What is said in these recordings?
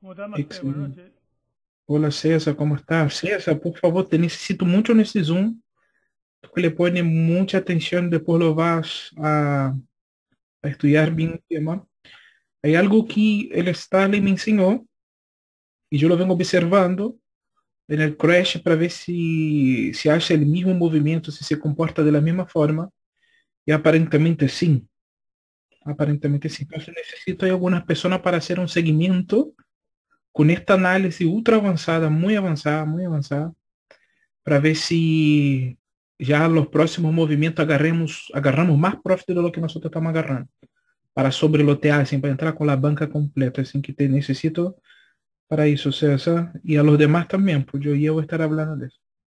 ¿Cómo estás, Mateo? Buenas Excelente. noches. Hola César, ¿cómo estás? César, por favor, te necesito mucho nesse Zoom, porque le pone mucha atención, después lo vas a estudiar bien el tema. Hay algo que el Stanley me enseñó y yo lo vengo observando en el crash para ver si hace el mismo movimiento, si se comporta de la misma forma, y aparentemente sí, aparentemente sí. Entonces necesito de algunas personas para hacer un seguimiento con esta análisis ultra avanzada, muy avanzada, para ver si ya los próximos movimientos agarramos más profit de lo que nosotros estamos agarrando. Para sobrelotear, assim, para entrar con la banca completa, assim, que te necesito para eso, César, y a los demás también, pues yo voy a estar hablando de eso.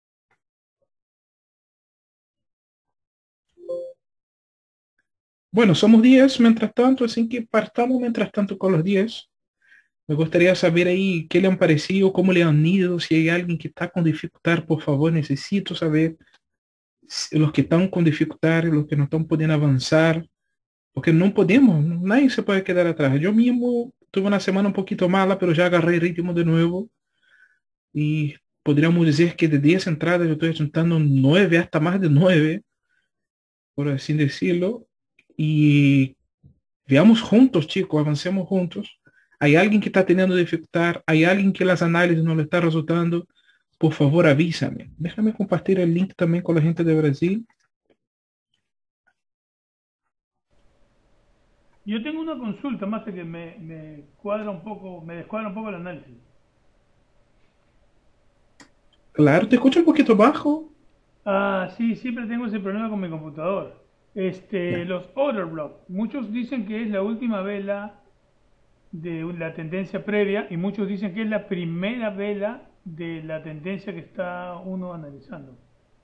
Bueno, somos 10 mientras tanto, así que partamos mientras tanto con los 10. Me gustaría saber ahí qué le han parecido, cómo le han ido, si hay alguien que está con dificultad, por favor, necesito saber los que están con dificultad, los que no están pudiendo avanzar, porque no podemos, nadie se puede quedar atrás. Yo mismo tuve una semana un poquito mala, pero ya agarré el ritmo de nuevo y podríamos decir que de 10 entradas yo estoy juntando 9 hasta más de 9 por así decirlo. Y veamos juntos, chicos, avancemos juntos. Hay alguien que está teniendo dificultad, hay alguien que las análisis no le está resultando. Por favor, avísame. Déjame compartir el link también con la gente de Brasil. Yo tengo una consulta más que me cuadra un poco, me descuadra un poco el análisis. Claro, te escucho un poquito bajo. Ah, sí, siempre tengo ese problema con mi computador. Ya. Los order block. Muchos dicen que es la última vela de la tendencia previa y muchos dicen que es la primera vela de la tendencia que está uno analizando.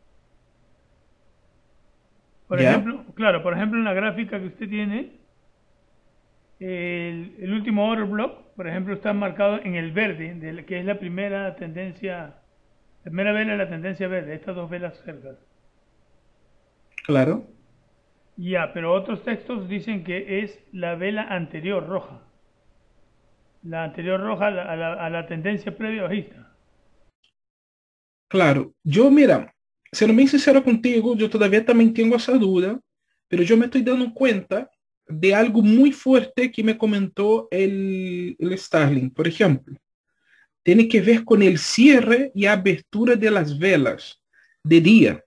Por Ya. ejemplo, claro, por ejemplo en la gráfica que usted tiene, el último order block, por ejemplo, está marcado en el verde, que es la primera tendencia. La primera vela es la tendencia verde, estas dos velas cercas. Claro. Ya, pero otros textos dicen que es la vela anterior roja. La anterior roja a la tendencia previa bajista. Claro, yo mira, siendo bien sincero contigo, yo todavía también tengo esa duda, pero yo me estoy dando cuenta de algo muy fuerte que me comentó el Starling. Por ejemplo, tiene que ver con el cierre y abertura de las velas de día.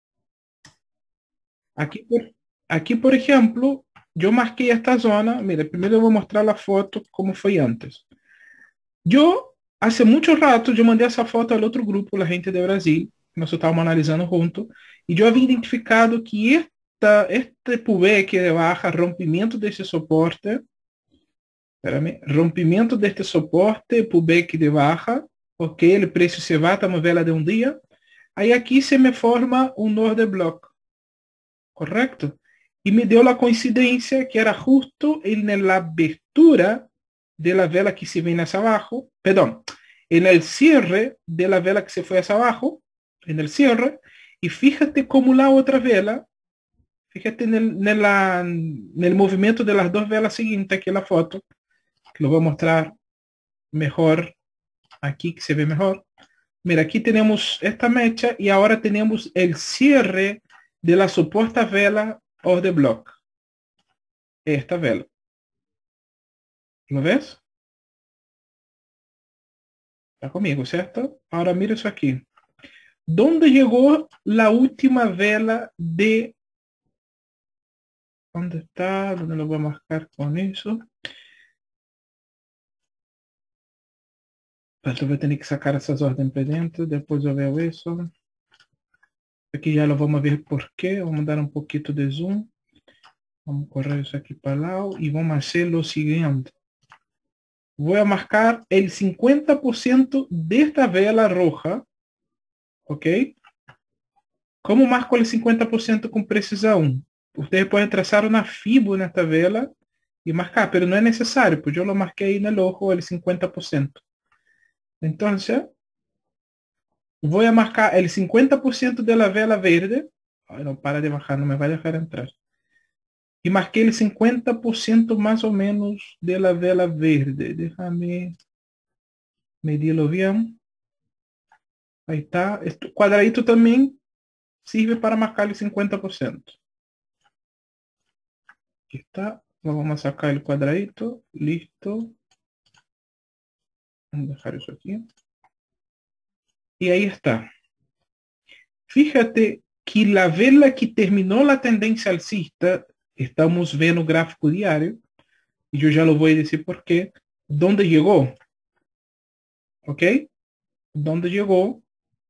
Aquí, aquí por ejemplo, yo marqué esta zona. Mira, primero voy a mostrar la foto como fue antes. Yo, hace mucho rato, yo mandé essa foto al outro grupo, la gente de Brasil, que nós estávamos analisando junto, e eu havia identificado que este pullback de baja, rompimento desse suporte, espérame, rompimento deste suporte, pullback de baja, ok, o preço se va, estamos vela de um dia, aí aqui se me forma um order block, correto? E me deu a coincidência que era justo na abertura de la vela que se viene hacia abajo, perdón, en el cierre de la vela que se fue hacia abajo, en el cierre, y fíjate cómo la otra vela, fíjate en el movimiento de las dos velas siguientes, aquí en la foto, que lo voy a mostrar mejor aquí, que se ve mejor. Mira, aquí tenemos esta mecha y ahora tenemos el cierre de la supuesta vela of the block. Esta vela. ¿Lo ves? Está conmigo, ¿cierto? Ahora mira eso aquí. ¿Dónde llegó la última vela de... ¿Dónde está? ¿Dónde lo voy a marcar con eso? Pero voy a tener que sacar esas órdenes para dentro. Después yo veo eso. Aquí ya lo vamos a ver por qué. Vamos a dar un poquito de zoom. Vamos a correr eso aquí para el lado. Y vamos a hacer lo siguiente. Voy a marcar el 50% de esta vela roja. ¿Ok? ¿Cómo marco el 50% con precisión? Ustedes pueden trazar una fibra en esta vela y marcar, pero no es necesario, pues yo lo marqué ahí en el ojo el 50%. Entonces, voy a marcar el 50% de la vela verde. Ay, no para de bajar, no me va a dejar entrar. Y marqué el 50% más o menos de la vela verde. Déjame. Medilo bien. Ahí está. Este cuadradito también sirve para marcar el 50%. Aquí está. Vamos a sacar el cuadradito. Listo. Vamos a dejar eso aquí. Y ahí está. Fíjate que la vela que terminó la tendencia alcista, estamos viendo gráfico diario, y yo ya lo voy a decir por qué, dónde llegó. ¿Ok? ¿Dónde llegó?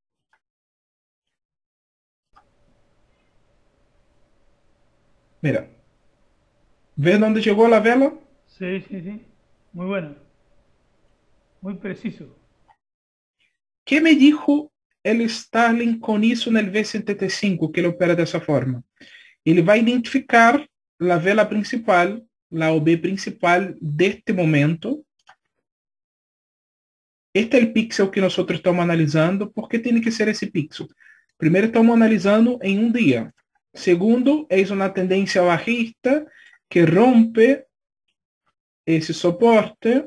Mira. ¿Ves dónde llegó la vela? Sí, sí, sí. Muy bueno. Muy preciso. ¿Qué me dijo el Starling con eso en el V75 que ele opera dessa forma? Ele vai identificar a vela principal, a OB principal deste momento. Este é o pixel que nós estamos analisando. Por que tem que ser esse pixel? Primeiro, estamos analisando em um dia. Segundo, é uma tendência bajista que rompe esse suporte,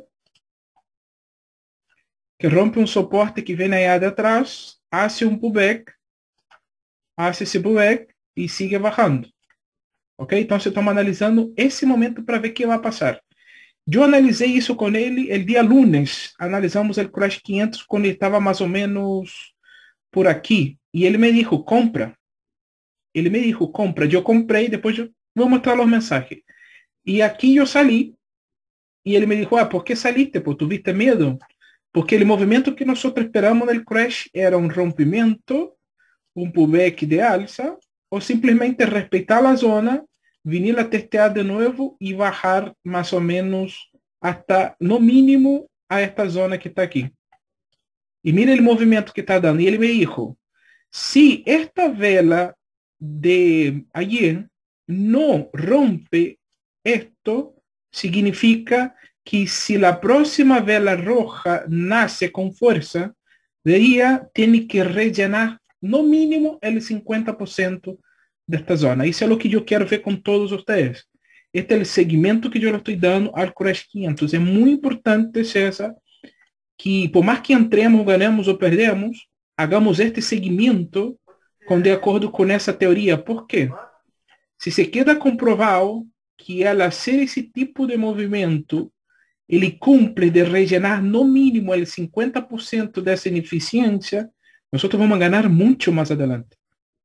que rompe um suporte que vem aí de atrás, hace um pullback, hace esse pullback e sigue bajando. Ok? Então, estamos analisando esse momento para ver o que vai passar. Eu analisei isso com ele el dia lunes. Analisamos o Crash 500 quando ele estava mais ou menos por aqui. E ele me dijo, compra. Ele me dijo, compra. Eu comprei, depois eu vou mostrar os mensagens. E aqui eu saí. E ele me dijo, ¿por que saliste? Pô, ¿tuviste medo? Porque o movimento que nós esperamos no Crash era um rompimento, um pullback de alza, ou simplesmente respeitar a zona, venir a testear de novo e bajar mais ou menos hasta, no mínimo, a esta zona que está aqui. E mira o movimento que está dando. E ele me dijo, se esta vela de ayer não rompe esto, significa que se a próxima vela roja nasce com força, deveria ter que rellenar no mínimo el 50% de esta zona. Isso é o que eu quero ver com todos vocês. Este é o segmento que eu estou dando ao Crash 500. É muito importante, César, que por mais que entremos, ganemos ou perdemos, hagamos este segmento de acordo com essa teoria. Por quê? Se se queda comprovado que al hacer esse tipo de movimento, ele cumpre de rellenar no mínimo el 50% dessa ineficiência, nós vamos ganhar muito mais adelante.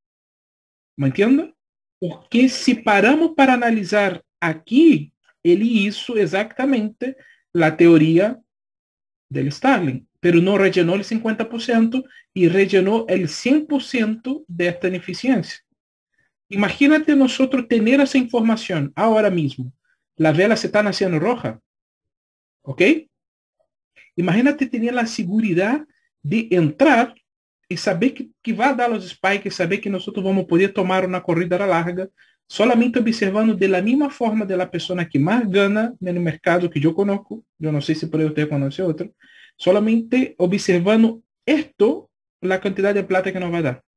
¿Me entiende? Porque se paramos para analisar aqui, ele hizo exatamente a teoria del Starling, pero não rellenou el 50% e rellenou el 100% desta ineficiência. Imagínate nosotros tener esa información ahora mismo. La vela se está haciendo roja. ¿Ok? Imagínate tener la seguridad de entrar y saber que va a dar los spikes, saber que nosotros vamos a poder tomar una corrida larga, solamente observando de la misma forma de la persona que más gana en el mercado que yo conozco. Yo no sé si por ahí usted conoce otro. Solamente observando esto, la cantidad de plata que nos va a dar.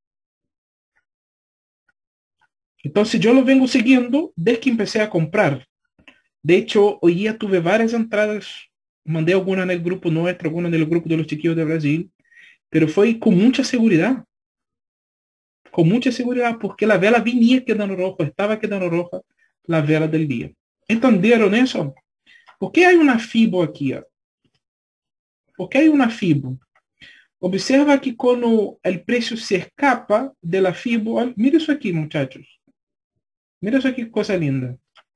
Entonces yo lo vengo siguiendo desde que empecé a comprar. De hecho, hoy día tuve varias entradas, mandé algunas en el grupo nuestro, algunas en el grupo de los chiquillos de Brasil, pero fue con mucha seguridad. Con mucha seguridad, porque la vela venía quedando roja, estaba quedando roja la vela del día. ¿Entendieron eso? ¿Por qué hay una FIBO aquí? ¿Por qué hay una FIBO? Observa que cuando el precio se escapa de la FIBO, mira eso aquí, muchachos. Mira isso aqui, que coisa linda.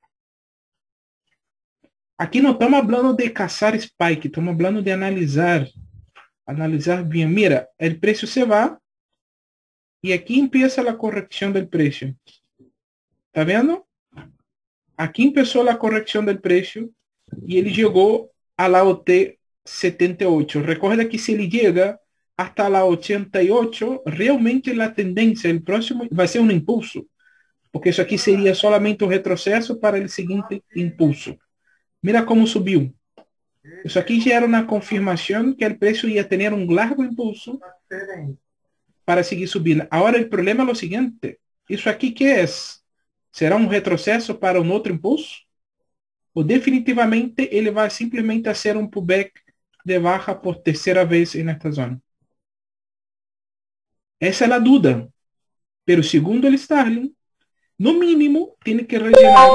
Aqui não estamos falando de caçar spike, estamos falando de analisar. Analisar bem. Mira, o preço se vai e aqui empieza a correção do preço. Tá vendo? Aqui começou a correção do preço e ele chegou a la OT 78. Recuerda que se ele chega hasta la 88, realmente a tendência, o próximo vai ser um impulso. Porque isso aqui seria solamente um retrocesso para o seguinte impulso. Mira como subiu. Isso aqui já era uma confirmação que o preço ia ter um largo impulso para seguir subindo. Agora, o problema é o seguinte. Isso aqui que é? Será um retrocesso para um outro impulso? Ou definitivamente ele vai simplesmente ser um pullback de baja por tercera vez en esta zona. Esa es la duda. Pero segundo el Starling, no mínimo tiene que rellenar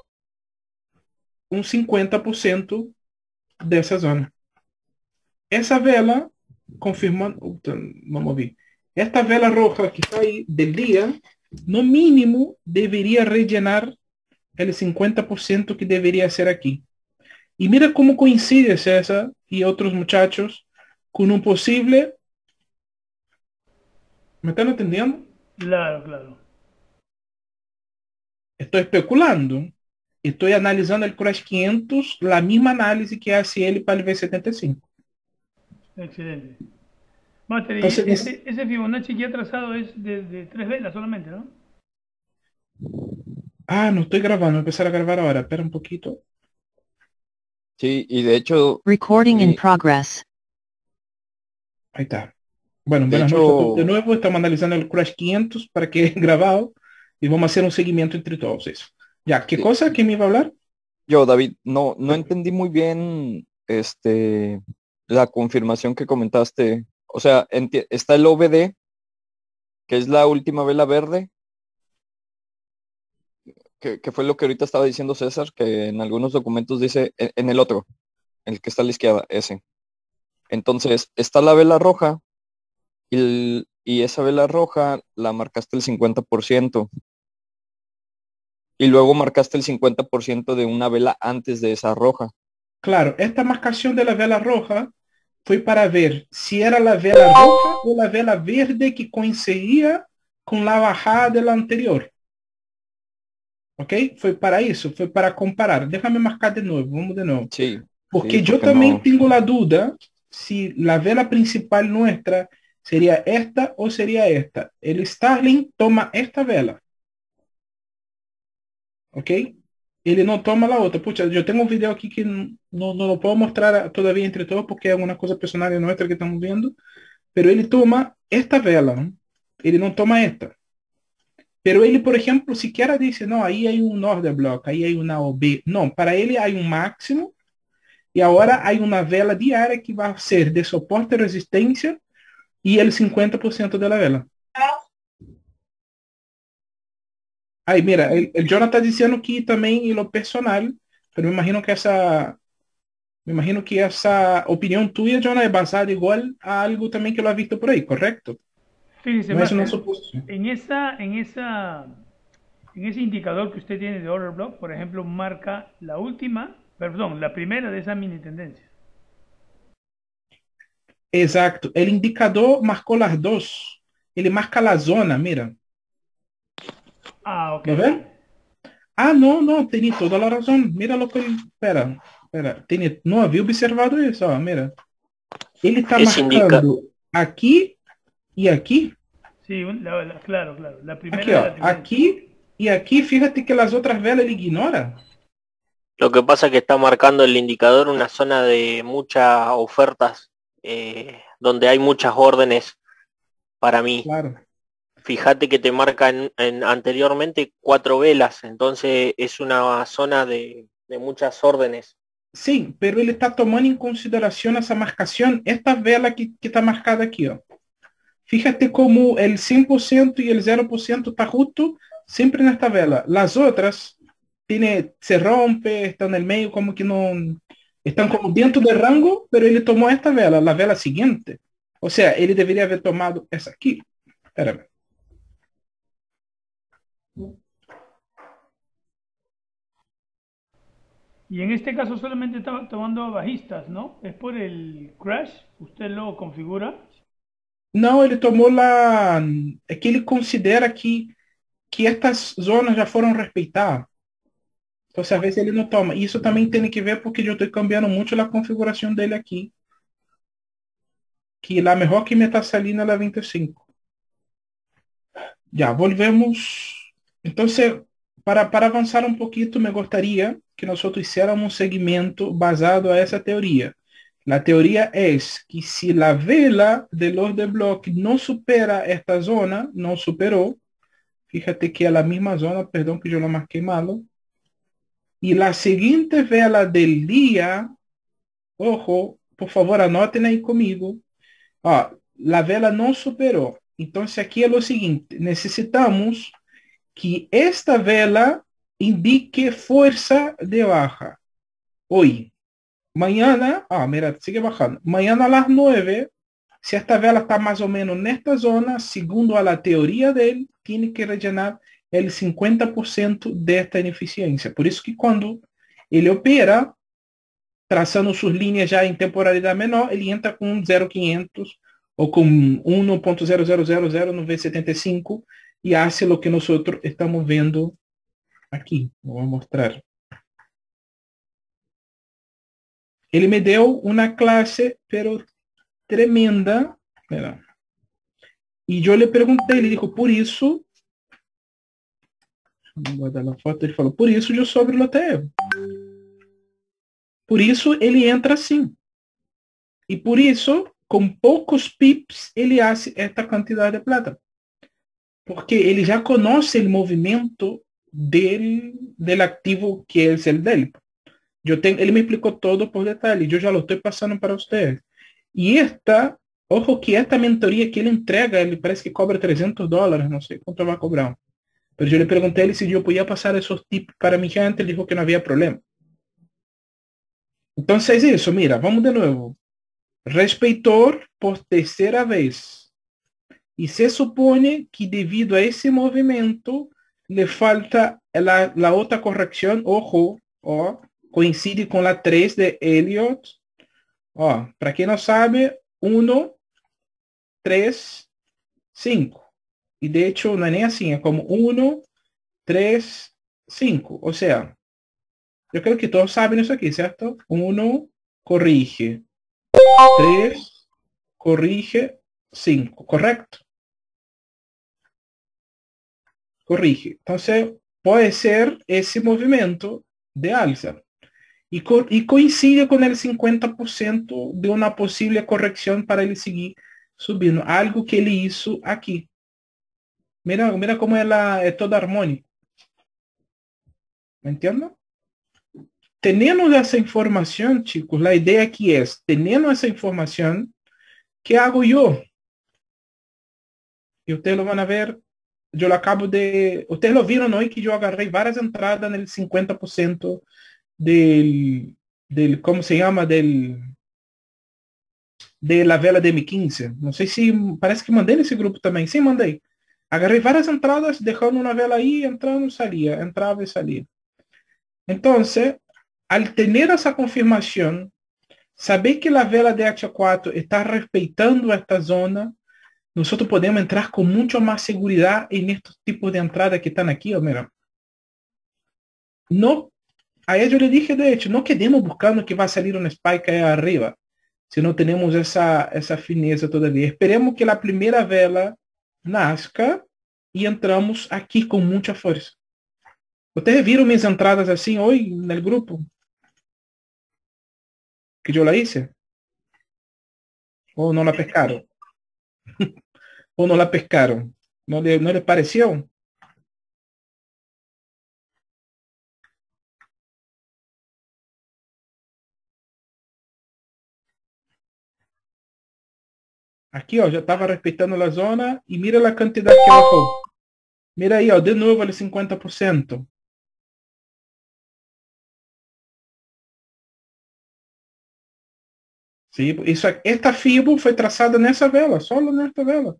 un 50% de esa zona. Esa vela, confirmando, vamos ver. Esta vela roja que está ahí del día, no mínimo debería rellenar el 50% que debería ser aquí. Y mira cómo coincide César y otros muchachos con un posible... ¿Me están entendiendo? Claro, claro. Estoy especulando. Estoy analizando el Crash 500, la misma análisis que hace él para el V75. Excelente. Master, y Entonces, ese Fibonacci que ha trazado es de 3 velas solamente, ¿no? no estoy grabando, voy a empezar a grabar ahora. Espera un poquito. Sí, y de hecho, Recording in y progress. Ahí está. Bueno, de buenas noches a todos de hecho, nuevo. Estamos analizando el Crash 500 para que es grabado y vamos a hacer un seguimiento entre todos eso. Ya, ¿qué sí, cosa? ¿Quién me iba a hablar? yo, David, no entendí muy bien la confirmación que comentaste. O sea, está el OBD, que es la última vela verde, que fue lo que ahorita estaba diciendo César, que en algunos documentos dice en el otro, el que está a la izquierda, ese. Entonces, está la vela roja y esa vela roja la marcaste el 50%. Y luego marcaste el 50% de una vela antes de esa roja. Claro, esta marcación de la vela roja fue para ver si era la vela roja o la vela verde que coincidía con la bajada de la anterior. ¿Ok? Fue para eso, fue para comparar. Déjame marcar de nuevo, vamos de nuevo. Sí, sí, Porque yo porque también no. tengo la duda si la vela principal nuestra sería esta o sería esta. El Starling toma esta vela. ¿Ok? Ele no toma la otra. Pucha, yo tengo un video aquí que no lo puedo mostrar todavía entre todos porque es una cosa personal nuestra que estamos viendo. Pero ele toma esta vela, ¿no? Ele no toma esta. Pero ele, por ejemplo, siquiera dice, no, ahí hay un order block, ahí hay una OB. No, para ele hay un máximo y ahora hay una vela diaria que va a ser de soporte, resistencia y el 50% de la vela. Aí, mira, el Jonathan está diciendo que también en lo personal, pero me imagino que esa opinión tuya, Jonah, es basada igual a algo también que lo has visto por ahí, ¿correcto? Fíjese, No es una Master, suposición. en ese indicador que usted tiene de order block, por ejemplo, marca la última, perdón, la primera de esas mini tendencias. Exacto. El indicador marcó las dos. Ele marca la zona, mira. Ah, ok, ¿Lo ok. ven? Ah, no, tenía toda la razón. Mira lo que él... Espera. No había observado eso, mira. Ele está Es indica, marcando aquí y aquí. Sí, claro, claro. La Aquí, primera de la tendencia. aquí y aquí. Fíjate que las otras velas él ignora. lo que pasa es que está marcando el indicador una zona de muchas ofertas, donde hay muchas órdenes para mí. Claro. Fíjate que te marca anteriormente 4 velas, entonces es una zona de muchas órdenes. Sí, pero ele está tomando en consideración esa marcación. Esta vela que está marcada aquí, ó. Fíjate como el 100% y el 0% está justo siempre en esta vela. Las otras se rompe, está en el medio como que no... Están como dentro del rango, pero él tomó esta vela, la vela siguiente. O sea, él debería haber tomado esa aquí. Espérame. Y en este caso solamente está tomando bajistas, ¿no? Es por el crash, usted lo configura. No, ele tomou la... É que ele considera que estas zonas já foram respeitadas. Então, às vezes ele não toma. Isso também tem que ver porque eu estou cambiando muito a configuração dele aqui. Que la mejor que me está saliendo es la 25. Ya, volvemos. Entonces, para avanzar un poquito, me gustaría que nosotros hiciéramos un seguimiento basado a esa teoría. La teoría es que si la vela del order block no supera esta zona, no superó, fíjate que es la misma zona, perdón que yo la marqué malo, y la siguiente vela del día, ojo, por favor, anoten ahí conmigo. Ó, la vela no superó. Entonces aquí es lo siguiente. Necesitamos que esta vela indique fuerza de baja. Hoy. Mañana, mira, sigue bajando. Mañana a las 9, si esta vela está más o menos en esta zona, segundo a la teoría de él, tiene que rellenar el 50% de esta ineficiencia. Por eso que cuando ele opera, trazando sus líneas já em temporalidade menor, ele entra com 0,500 ou com 1.0000 no V75 e hace lo que nós estamos vendo aqui. Vou mostrar. Ele me deu uma classe, pero tremenda. Mira. E eu lhe perguntei, ele disse, por isso, vou guardar a foto, ele falou, por isso eu sobreloteo. Por isso ele entra assim. E por isso, com poucos pips, ele faz esta quantidade de plata. Porque ele já conhece o movimento del ativo que é o dele. Ele me explicou todo por detalhe. Eu já lo estou passando para vocês. E ojo que esta mentoria que ele entrega, ele parece que cobra $300, não sei quanto vai cobrar. Mas eu lhe perguntei a ele se eu podia passar esses tips para mi gente, ele dijo que não havia problema. Entonces eso, mira, vamos de nuevo. Respeitor por tercera vez. Y se supone que debido a ese movimiento le falta la otra corrección, ojo, coincide con la 3 de Elliot. Para quien no sabe, 1, 3, 5. Y de hecho no es ni así, es como 1, 3, 5. O sea, yo creo que todos saben eso aquí, ¿cierto? 1, corrige. 3, corrige. 5, ¿correcto? Corrige. Entonces, puede ser ese movimiento de alza. Y coincide con el 50% de una posible corrección para él seguir subiendo. Algo que él hizo aquí. Mira cómo es todo armónico. ¿Me entiendes? Teniendo esa información, chicos, la idea aquí es, teniendo esa información, ¿qué hago yo? Y ustedes lo van a ver, yo lo acabo de... Ustedes lo vieron hoy que yo agarré varias entradas en el 50% del ¿cómo se llama? De la vela de M15. No sé si, parece que mandé en ese grupo también. Sí, mandé. Agarré varias entradas, dejando una vela ahí, entrando, salía, entraba y salía. Entonces, al tener esa confirmación, saber que la vela de H4 está respetando esta zona, nosotros podemos entrar con mucho más seguridad en estos tipos de entradas que están aquí. Mira. No, a ellos le dije, de hecho, no quedemos buscando que va a salir un spike ahí arriba, si no tenemos esa fineza todavía. Esperemos que la primera vela nazca y entramos aquí con mucha fuerza. ¿Ustedes vieron mis entradas así hoy en el grupo? Que yo la hice. ¿O no la pescaron? ¿O no la pescaron? ¿No le pareció? Aquí, ya estaba respetando la zona y mira la cantidad que bajó. Mira ahí, de nuevo el 50%. Sí, esta FIBO fue trazada en esa vela, solo en esta vela.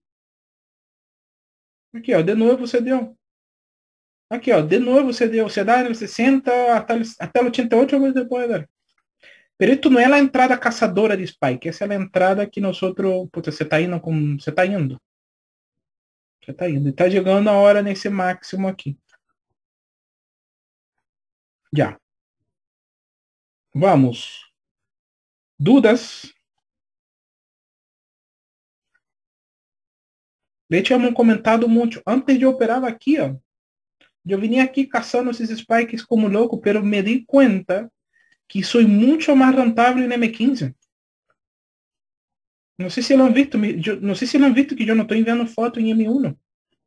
Aquí, de nuevo se dio. Aquí, de nuevo se dio. Se da en el 60 hasta el 88 se puede dar. Pero esto no es la entrada cazadora de Spike, esa es la entrada que nosotros, se está yendo. Se está yendo. Está llegando ahora en ese máximo aquí. Ya. Vamos. ¿Dudas? De hecho, hemos comentado mucho. Antes yo operaba aquí, yo venía aquí cazando esos spikes como loco, pero me di cuenta que soy mucho más rentable en M15. No sé si lo han visto, no sé si lo han visto que yo no estoy enviando fotos en M1.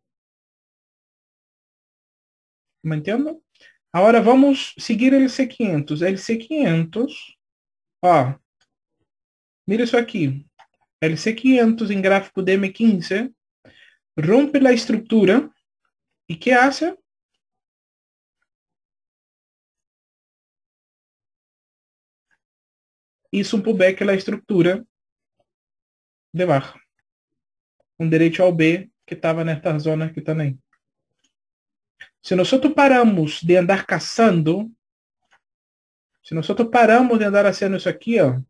¿Me entiendo? Ahora vamos a seguir el C500. El C500, Mira isso aqui. El C500 em gráfico de M15 rompe a estrutura e que hace? Hizo um pullback na estrutura de baixo. Um direito ao B que estava nesta zona aqui também. Se nós paramos de andar caçando, se nós paramos de andar fazendo isso aqui, ó,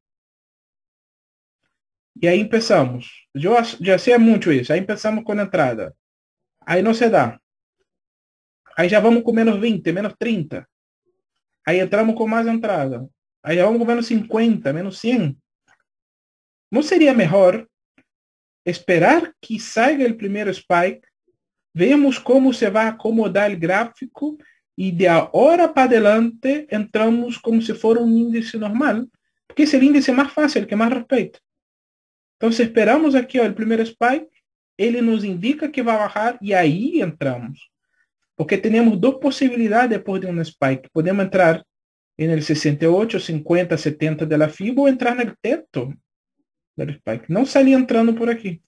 e aí começamos, já sei muito isso, aí começamos com a entrada, aí não se dá, aí já vamos com menos 20, menos 30, aí entramos com mais entrada, aí já vamos com menos 50, menos 100. Não seria melhor esperar que saia o primeiro spike, vemos como se vai acomodar o gráfico e de agora para adelante entramos como se for um índice normal, porque esse é o índice mais fácil, que mais respeita. Então, se esperamos aqui ó, o primeiro spike, ele nos indica que vai baixar e aí entramos. Porque temos duas possibilidades depois de um spike. Podemos entrar no 68, 50, 70 de la FIBA ou entrar no teto do spike. Não sair entrando por aqui.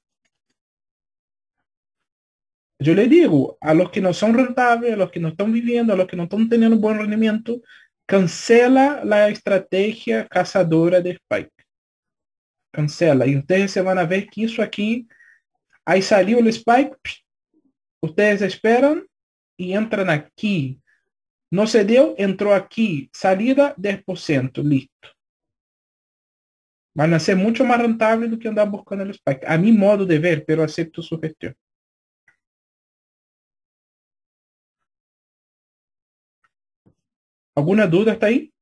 Eu le digo, a los que no son rentables, a los que no están viviendo, a los que no están teniendo buen rendimiento, cancela la estrategia cazadora de spike. Cancela. Y ustedes se van a ver que isso aqui, aí salió el spike, ustedes esperan y entran aquí. No se dio, entró aquí. Salida 10%, listo. Van a ser mucho más rentables do que andar buscando el spike. A mi modo de ver, pero acepto su gestión. ¿Alguna duda hasta ahí?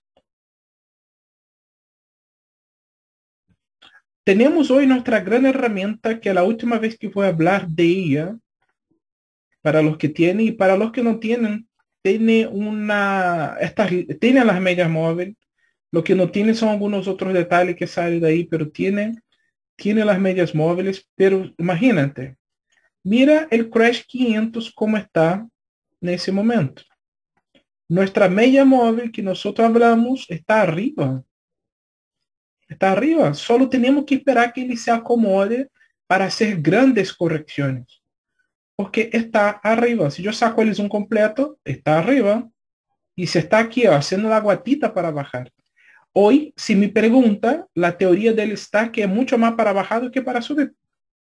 Tenemos hoy nuestra gran herramienta que la última vez que voy a hablar de ella, para los que tienen y para los que no tienen, tiene las medias móviles. Lo que no tiene son algunos otros detalles que salen de ahí, pero tiene las medias móviles. Pero imagínate, mira el Crash 500 como está en ese momento. Nuestra media móvil que nosotros hablamos está arriba. Está arriba. Solo tenemos que esperar que ele se acomode para hacer grandes correcciones. Porque está arriba. Si yo saco el zoom completo, está arriba. Y se está aquí haciendo la guatita para bajar. Hoy, si me pregunta, la teoría del stack es mucho más para bajar do que para subir.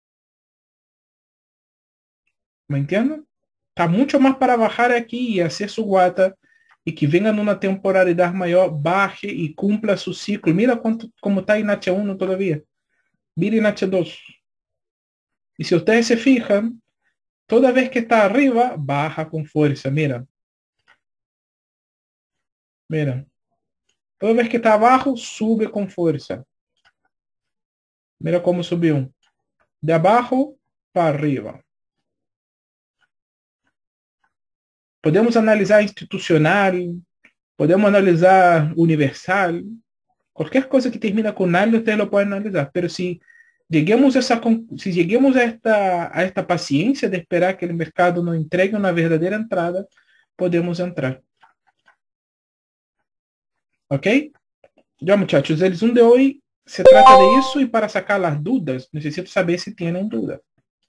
¿Me entienden? Está mucho más para bajar aquí y hacer su guata. E que venha numa temporalidade maior, baixe e cumpra seu ciclo. Mira como está aí na T1 todavia. Mire na T2. E se vocês se fijam, toda vez que está arriba, baja com força. Mira. Mira. Toda vez que está abaixo, sube com força. Mira como subiu. De abaixo para arriba. Podemos analisar institucional, podemos analisar universal, qualquer coisa que termina com nada, ustedes lo pueden analisar. Pero si lleguemos a esta paciencia de esperar que el mercado nos entregue una verdadera entrada, podemos entrar. ¿Ok? Ya muchachos, el Zoom de hoy se trata de eso y para sacar las dudas, necesito saber si tienen dudas.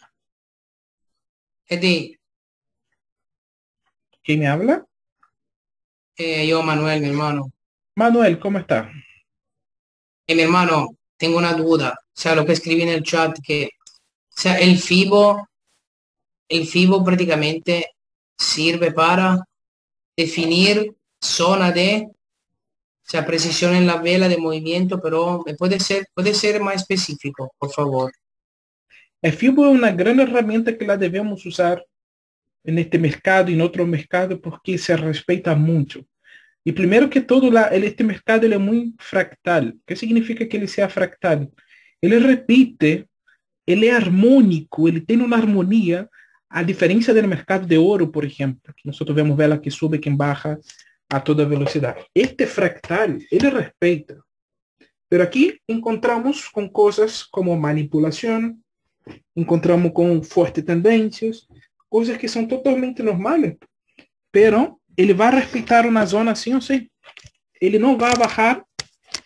Eddie, ¿Quién me habla? yo Manuel, mi hermano. Manuel, ¿cómo está? Mi hermano, tengo una duda. O sea, lo que escribí en el chat, que, o sea, el FIBO prácticamente sirve para definir zona de, o sea, precisión en la vela de movimiento, pero puede ser más específico, por favor. El FIBO es una gran herramienta que la debemos usar en este mercado y en otro mercado porque se respeta mucho. Y primero que todo, este mercado ele é muy fractal. ¿Qué significa que ele sea fractal? Ele repite, ele é armônico, ele tem uma harmonia, a diferença do mercado de ouro, por exemplo, que nós vemos vela que sube, que baja a toda velocidade. Este fractal, ele respeita. Pero aqui encontramos com coisas como manipulação, encontramos com fortes tendências, coisas que são totalmente normais, pero ele vai respeitar uma zona assim ou sim. Ele não vai baixar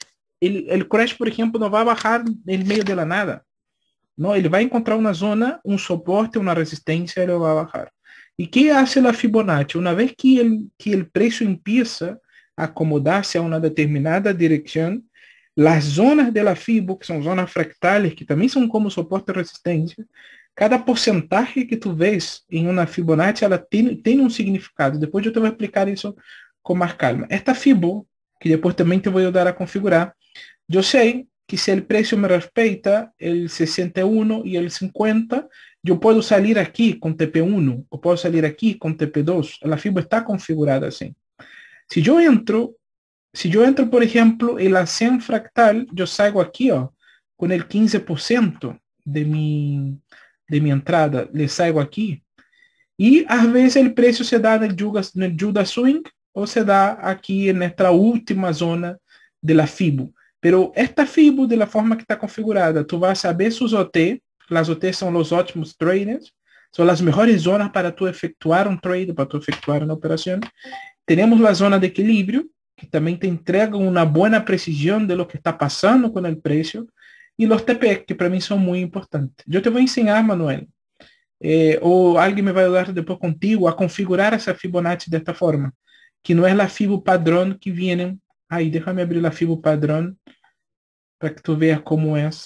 el crash, por ejemplo, no va a bajar en medio de la nada. No, ele vai encontrar uma zona, um suporte, uma resistência, ele vai bajar. E que hace la Fibonacci? Uma vez que el preço empieza a acomodar-se a uma determinada direção, as zonas de la Fibo, que são zonas fractales, que também são como suporte e resistência, cada porcentagem que tu vês em uma Fibonacci, ela tem um significado. Depois eu te vou explicar isso com mais calma. Esta Fibo, que depois também te vou ajudar a configurar, eu sei que se o preço me respeita, el 61 e el 50, eu posso sair aqui com TP1, ou posso sair aqui com TP2. A Fibo está configurada assim. Se eu entro, por exemplo, em la 100 fractal, eu saio aqui, ó, com el 15% de minha entrada, le saio aqui. E às vezes o preço se dá no Judas Swing ou se dá aqui nesta última zona de la Fibo. Pero esta Fibo, de la forma que está configurada, tu vas saber sus OT. Las OT são os ótimos traders. São as melhores zonas para tu efetuar um trade, para tu efetuar uma operação. Temos a zona de equilíbrio, que também te entrega uma boa precisão de lo que está passando com o preço. E os TP, que para mim são muito importantes. Eu te vou ensinar, Manuel, ou alguém me vai ajudar depois contigo a configurar essa Fibonacci desta forma, que não é a Fibo padrão que vienen. Aí, déjame abrir a Fibo padrão para que tu veas como é.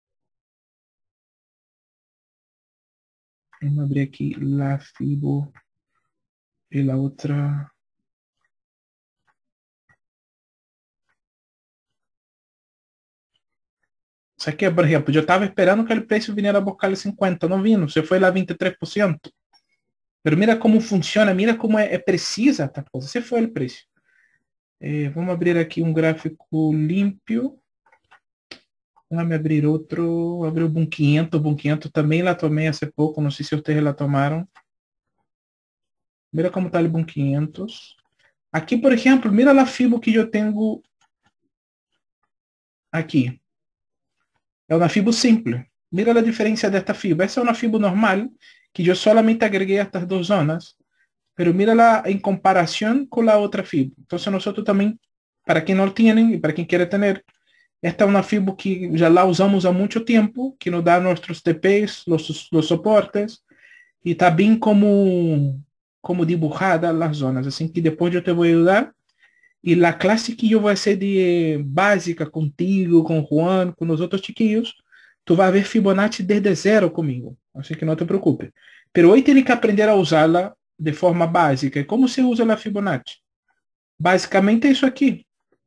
Vamos abrir aqui a Fibo e a outra. Isso aqui, por exemplo, eu estava esperando que o preço viniera a buscar 50, não vino, se foi lá 23%. Pero mira como funciona, mira como é precisa esta coisa. Esse foi o preço. Vamos abrir aqui um gráfico limpo. Vamos abrir outro. Abrir o Boom 500. O Boom 500 também lá tomei há pouco. Não sei se vocês lá tomaram. Mira como está o Boom 500. Aqui, por exemplo, mira a Fibo que eu tenho aqui. É uma Fibo simples. Mira a diferença desta Fibo. Essa é uma Fibo normal, que eu solamente agreguei estas duas zonas. Pero mírala en comparación con la otra Fibo. Entonces nosotros también, para quien no lo tienen y para quien quiere tener, esta es una Fibo que ya la usamos há mucho tiempo, que nos da nuestros TPs, los soportes, y está bien como dibujada las zonas. Así que después yo te voy a ayudar. Y la clase que yo voy a hacer de básica contigo, con Juan, con los otros chiquillos, tú vas a ver Fibonacci desde cero conmigo. Así que no te preocupes. Pero hoy tienes que aprender a usarla de forma básica. E como se usa a Fibonacci? Basicamente é isso aqui.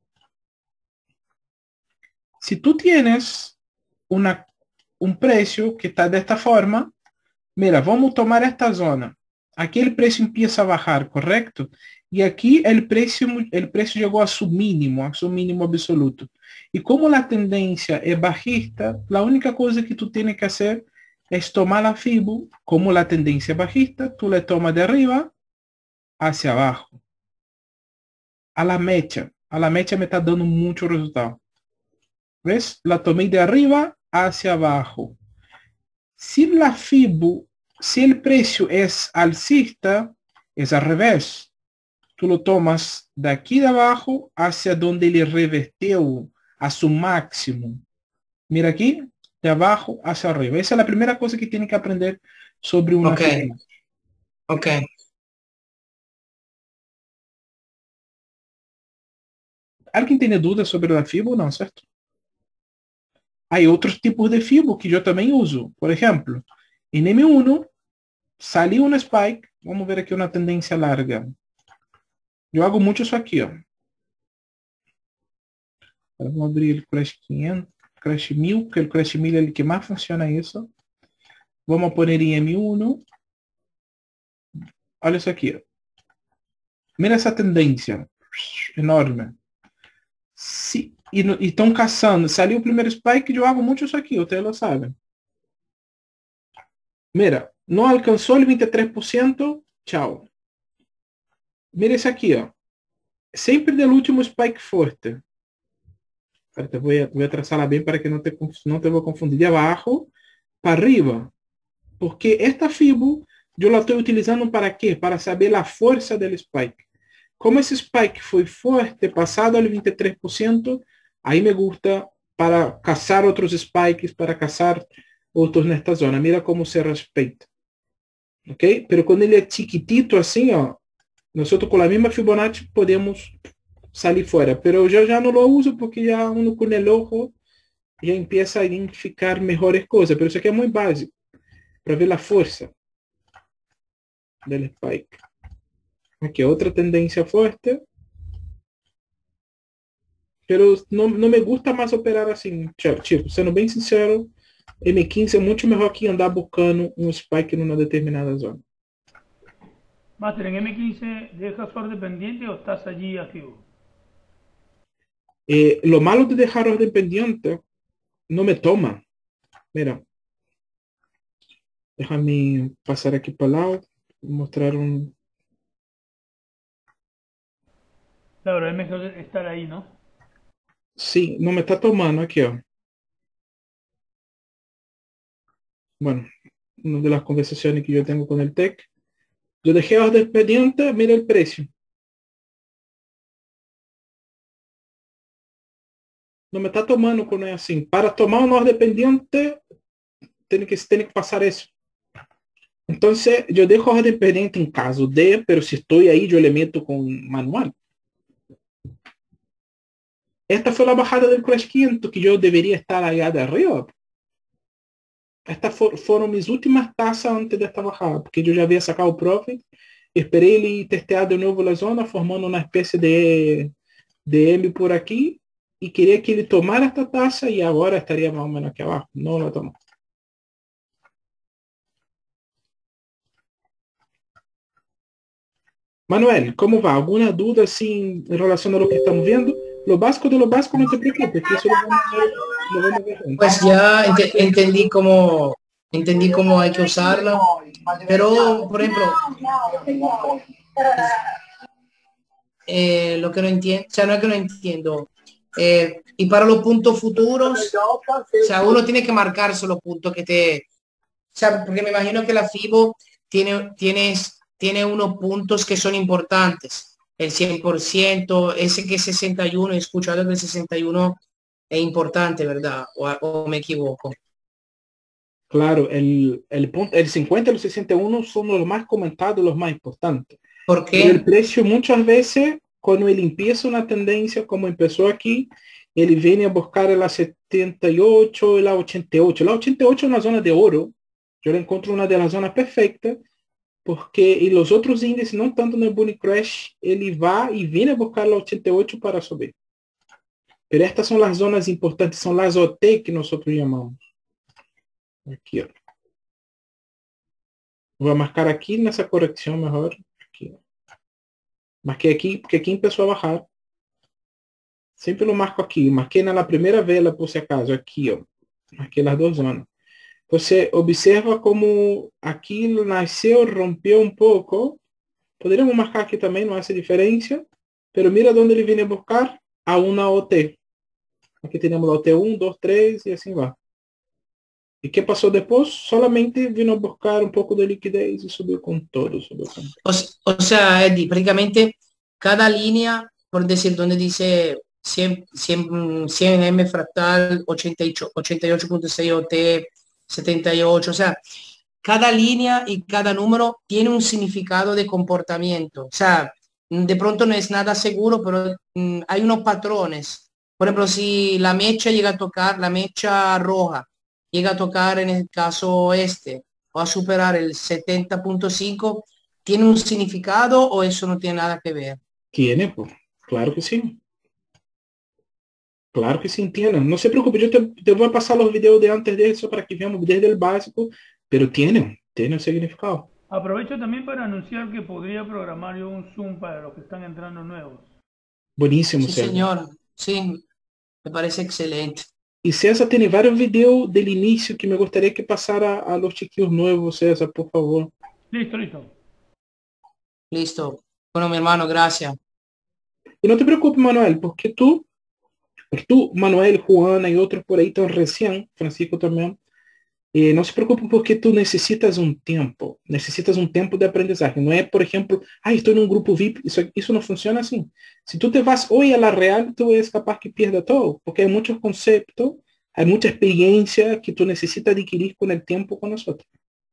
Se tu tienes um preço que está desta forma, mira, vamos tomar esta zona. Aqui o preço empieza a bajar, correto? E aqui o preço chegou a su mínimo absoluto. E como a tendência é bajista, a única coisa que tu tienes que fazer es tomar la Fibo, como la tendencia bajista, tú le tomas de arriba hacia abajo. A la mecha me está dando mucho resultado. ¿Ves? La tomé de arriba hacia abajo. Si la Fibo, si el precio es alcista, es al revés. Tú lo tomas de aquí de abajo hacia donde le reverteu a su máximo. Mira aquí. De abajo hacia arriba. Esa es la primera cosa que tiene que aprender sobre una Fibonacci. Ok. ¿Alguien tiene dudas sobre la Fibo? No, ¿cierto? Hay otros tipos de Fibo que yo también uso. Por ejemplo, en M1 salió un spike. Vamos a ver aquí una tendencia larga. Yo hago mucho eso aquí. Vamos a abrir el Crash 500. Crash 1000, que el Crash 1000 es el que más funciona eso. Vamos a poner en M1. Olha isso aqui. Mira essa tendência. Enorme. E estão caçando. Saiu o primeiro spike, eu hago muito isso aqui. Ustedes lo sabem. Mira. Não alcançou o 23%. Tchau. Mira esse aqui, ó. Sempre do último spike forte. Voy a trazarla bien para que no te voy a confundir. De abajo para arriba. Porque esta Fibo yo la estoy utilizando para qué? Para saber la fuerza del spike. Como ese spike fue fuerte, pasado al 23%, Ahí me gusta para cazar otros spikes, para cazar otros en esta zona. Mira cómo se respeta. ¿Ok? Pero cuando él es chiquitito así, ó, nosotros con la misma Fibonacci podemos salir fuera. Pero yo ya no lo uso porque ya uno con el ojo ya empieza a identificar mejores cosas. Pero eso aquí es muy básico para ver la fuerza del spike. Aquí otra tendencia fuerte. Pero no me gusta más operar así, tipo, siendo bem sincero, M15 es mucho mejor que andar buscando un spike en una determinada zona. Master, ¿en M15 dejas orden pendiente o estás allí activo? Lo malo de dejar orden pendiente no me toma. Mira, déjame pasar aquí para el lado, mostrar un... Claro, es mejor estar ahí, ¿no? Sí, no me está tomando aquí, ó. Bueno, una de las conversaciones que yo tengo con el tech. Yo dejé orden pendiente, mira el precio. No me está tomando cuando es así. Para tomar una orden pendiente, tiene que pasar eso. Entonces, yo dejo orden pendiente en caso de, pero si estoy ahí, yo le meto con manual. Esta fue la bajada del Crash 500 que yo debería estar allá de arriba. Estas fueron mis últimas tasas antes de esta bajada, porque yo ya había sacado o profit, esperé ele testear de nuevo la zona, formando una especie de M por aquí, y quería que ele tomara esta tasa y ahora estaría más o menos aquí abajo. No lo tomó. Manuel, ¿cómo va? ¿Alguna duda así en relación a lo que estamos viendo? Lo básico de lo básico, no te preocupes, que eso lo vamos a ver juntos. Pues ya entendí cómo hay que usarla, pero por ejemplo, lo que no entiendo, o sea, no es que no entiendo. Y para los puntos futuros, o sea, uno tiene que marcarse los puntos que te, o sea, porque me imagino que la FIBO tiene unos puntos que son importantes. El 100%, ese que es 61, he escuchado que el 61 es importante, ¿verdad? O me equivoco. Claro, el 50 y los 61 son los más comentados, los más importantes. ¿Por Pero el qué? precio muchas veces, cuando él empieza una tendencia como empezó aquí, él viene a buscar la 78 y la 88. La 88 es una zona de oro. Yo la encuentro una de las zonas perfectas, porque y los otros índices, no tanto en el Bunny Crash, él va y viene a buscar la 88 para subir. Pero estas son las zonas importantes, son las OT que nosotros llamamos. Aquí, ó. Voy a marcar aquí nessa corrección mejor. Aquí. Marquei aqui, porque aqui empezó a bajar. Sempre lo marco aqui. Marquei na primeira vela, por si acaso. Aqui, ó. Marquei las dos zonas. Você observa como aqui nasceu, rompeu um pouco. Poderíamos marcar aqui também, não hace diferença. Pero mira onde ele viene a buscar a una OT. Aqui temos a OT 1, 2, 3 e assim vai. E que passou depois? Solamente vino a buscar um pouco de liquidez e subiu com todo. Subiu com... O sea, Eddie, prácticamente cada línea, por decir, donde dice 100 M fractal, 88.6 OT, 78, o sea, cada línea y cada número tiene un significado de comportamiento. O sea, de pronto no es nada seguro, pero hay unos patrones. Por ejemplo, si la mecha llega a tocar, la mecha roja, llega a tocar en el caso este, o a superar el 70.5, ¿tiene un significado o eso no tiene nada que ver? Tiene, pues. Claro que sí. Claro que sí tiene. No se preocupe, yo te voy a pasar los videos de antes de eso para que veamos desde el básico, pero tiene un significado. Aprovecho también para anunciar que podría programar yo un Zoom para los que están entrando nuevos. Buenísimo, Sí, César. señor. Sí, me parece excelente. Y César tiene varios videos del inicio que me gustaría que pasara a los chiquillos nuevos, César, por favor. Listo, listo. Listo. Bueno, mi hermano, gracias. Y no te preocupes, Manuel, porque tú, Manuel, Juana y otros por ahí están recién, Francisco también, No se preocupe porque tú necesitas un tiempo de aprendizaje. No es, por ejemplo, estoy en un grupo VIP, eso no funciona así. Si tú te vas hoy a la real, tú eres capaz que pierda todo, porque hay muchos conceptos, hay mucha experiencia que tú necesitas adquirir con el tiempo con nosotros.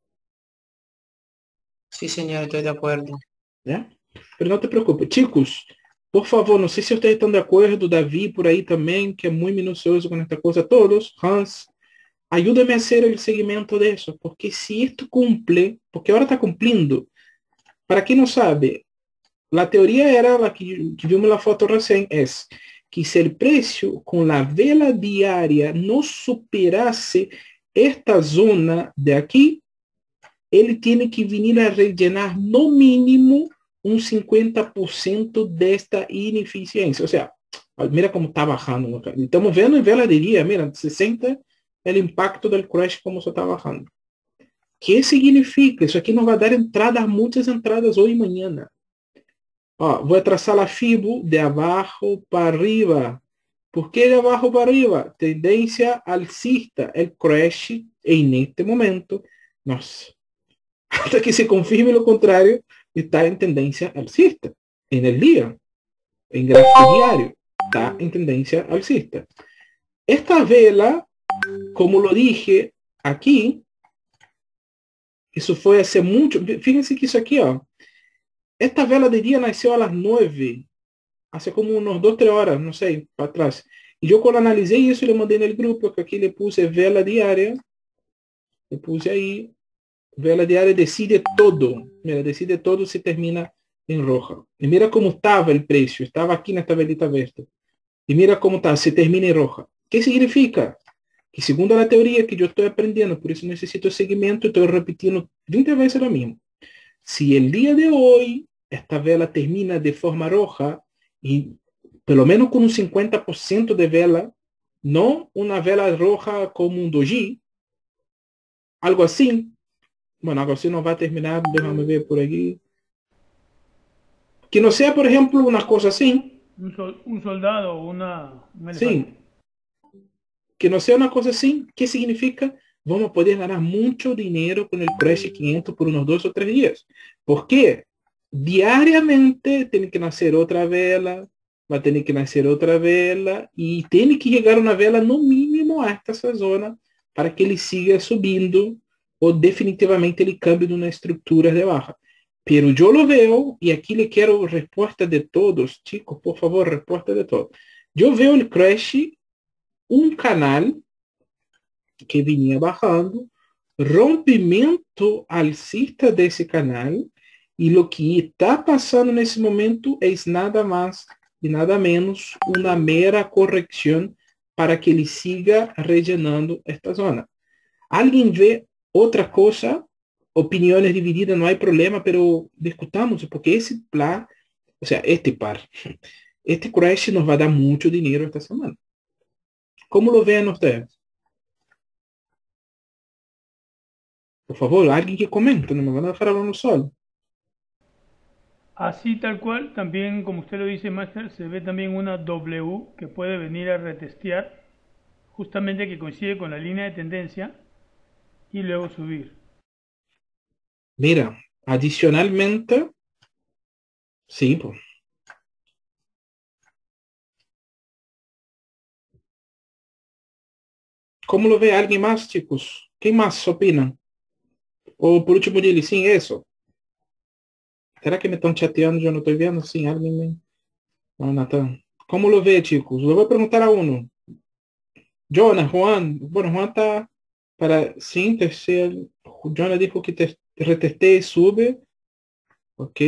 Sí, señor, estoy de acuerdo. ¿Ya? Pero no te preocupes. Chicos, por favor, no sé si ustedes están de acuerdo, David por ahí también, que es muy minucioso con esta cosa, todos, Hans, ayúdame a hacer el seguimiento de eso, porque si esto cumple, porque ahora está cumpliendo, para quien no sabe, la teoría era la que vimos la foto recién, es que si el precio con la vela diaria no superase esta zona de aquí, él tiene que venir a rellenar no mínimo un 50% de esta ineficiencia. O sea, mira cómo está bajando, ¿no? Estamos viendo en vela de día, mira, 60 el impacto del crash como se está bajando. ¿Qué significa? Eso aquí nos va a dar entradas, muchas entradas hoy y mañana. Voy a trazar la FIBO de abajo para arriba. ¿Por qué de abajo para arriba? Tendencia alcista. El crash en este momento, hasta que se confirme lo contrario, está en tendencia alcista. En el día, en gráfico diario, está en tendencia alcista. Esta vela, como lo dije aquí, eso fue hace mucho. Fíjense que eso aquí, esta vela de día nació a las 9, hace como unos 2-3 horas, no sé, para atrás. Y yo cuando analicé eso, le mandé en el grupo, que aquí le puse vela diaria, le puse ahí, vela diaria decide todo. Mira, decide todo si termina en roja. Y mira cómo estaba el precio, estaba aquí en esta velita verde. Y mira cómo está, se termina en roja. ¿Qué significa? Que segundo la teoría que yo estoy aprendiendo, por eso necesito seguimiento, estoy repitiendo 20 veces lo mismo. Si el día de hoy esta vela termina de forma roja y pelo menos con un 50% de vela, no una vela roja como un doji, algo así, bueno, algo así no va a terminar, déjame ver por aquí, que no sea, por ejemplo, una cosa así, Un soldado o un elefante. sí, que no sea una cosa así, ¿qué significa? Vamos a poder ganar mucho dinero con el precio 500 por unos 2 o 3 días. ¿Por qué? Diariamente tiene que nacer otra vela, va a tener que nacer otra vela y tiene que llegar una vela no mínimo hasta esa zona para que ele siga subindo o definitivamente ele cambie de una estructura de baja. Pero yo lo veo y aquí le quiero respuesta de todos, chicos, por favor, respuesta de todos. Yo veo el crash, un canal que venía bajando, rompimiento alcista de ese canal, y lo que está pasando en ese momento es nada más y nada menos una mera corrección para que él siga rellenando esta zona. ¿Alguien ve otra cosa? Opiniones divididas, no hay problema, pero discutamos, porque ese plan, o sea, este crash nos va a dar mucho dinero esta semana. ¿Cómo lo ven ustedes? Por favor, alguien que comente, no me van a dejar hablando solo. Así tal cual, también como usted lo dice, Master, se ve también una W que puede venir a retestear, justamente que coincide con la línea de tendencia y luego subir. Mira, adicionalmente, sí, pues. ¿Cómo lo ve alguien más, chicos? ¿Qué más opinan? O por último, dile, sim, eso. ¿Será que me están chateando? Yo no estoy viendo. Sim, alguien me... No, Nathan. ¿Cómo lo ve, chicos? Lo voy a preguntar a uno. Jonas, Juan. Bueno, Juan está para... Sim, terceiro. Jonas dijo que te retesté y sube. Ok.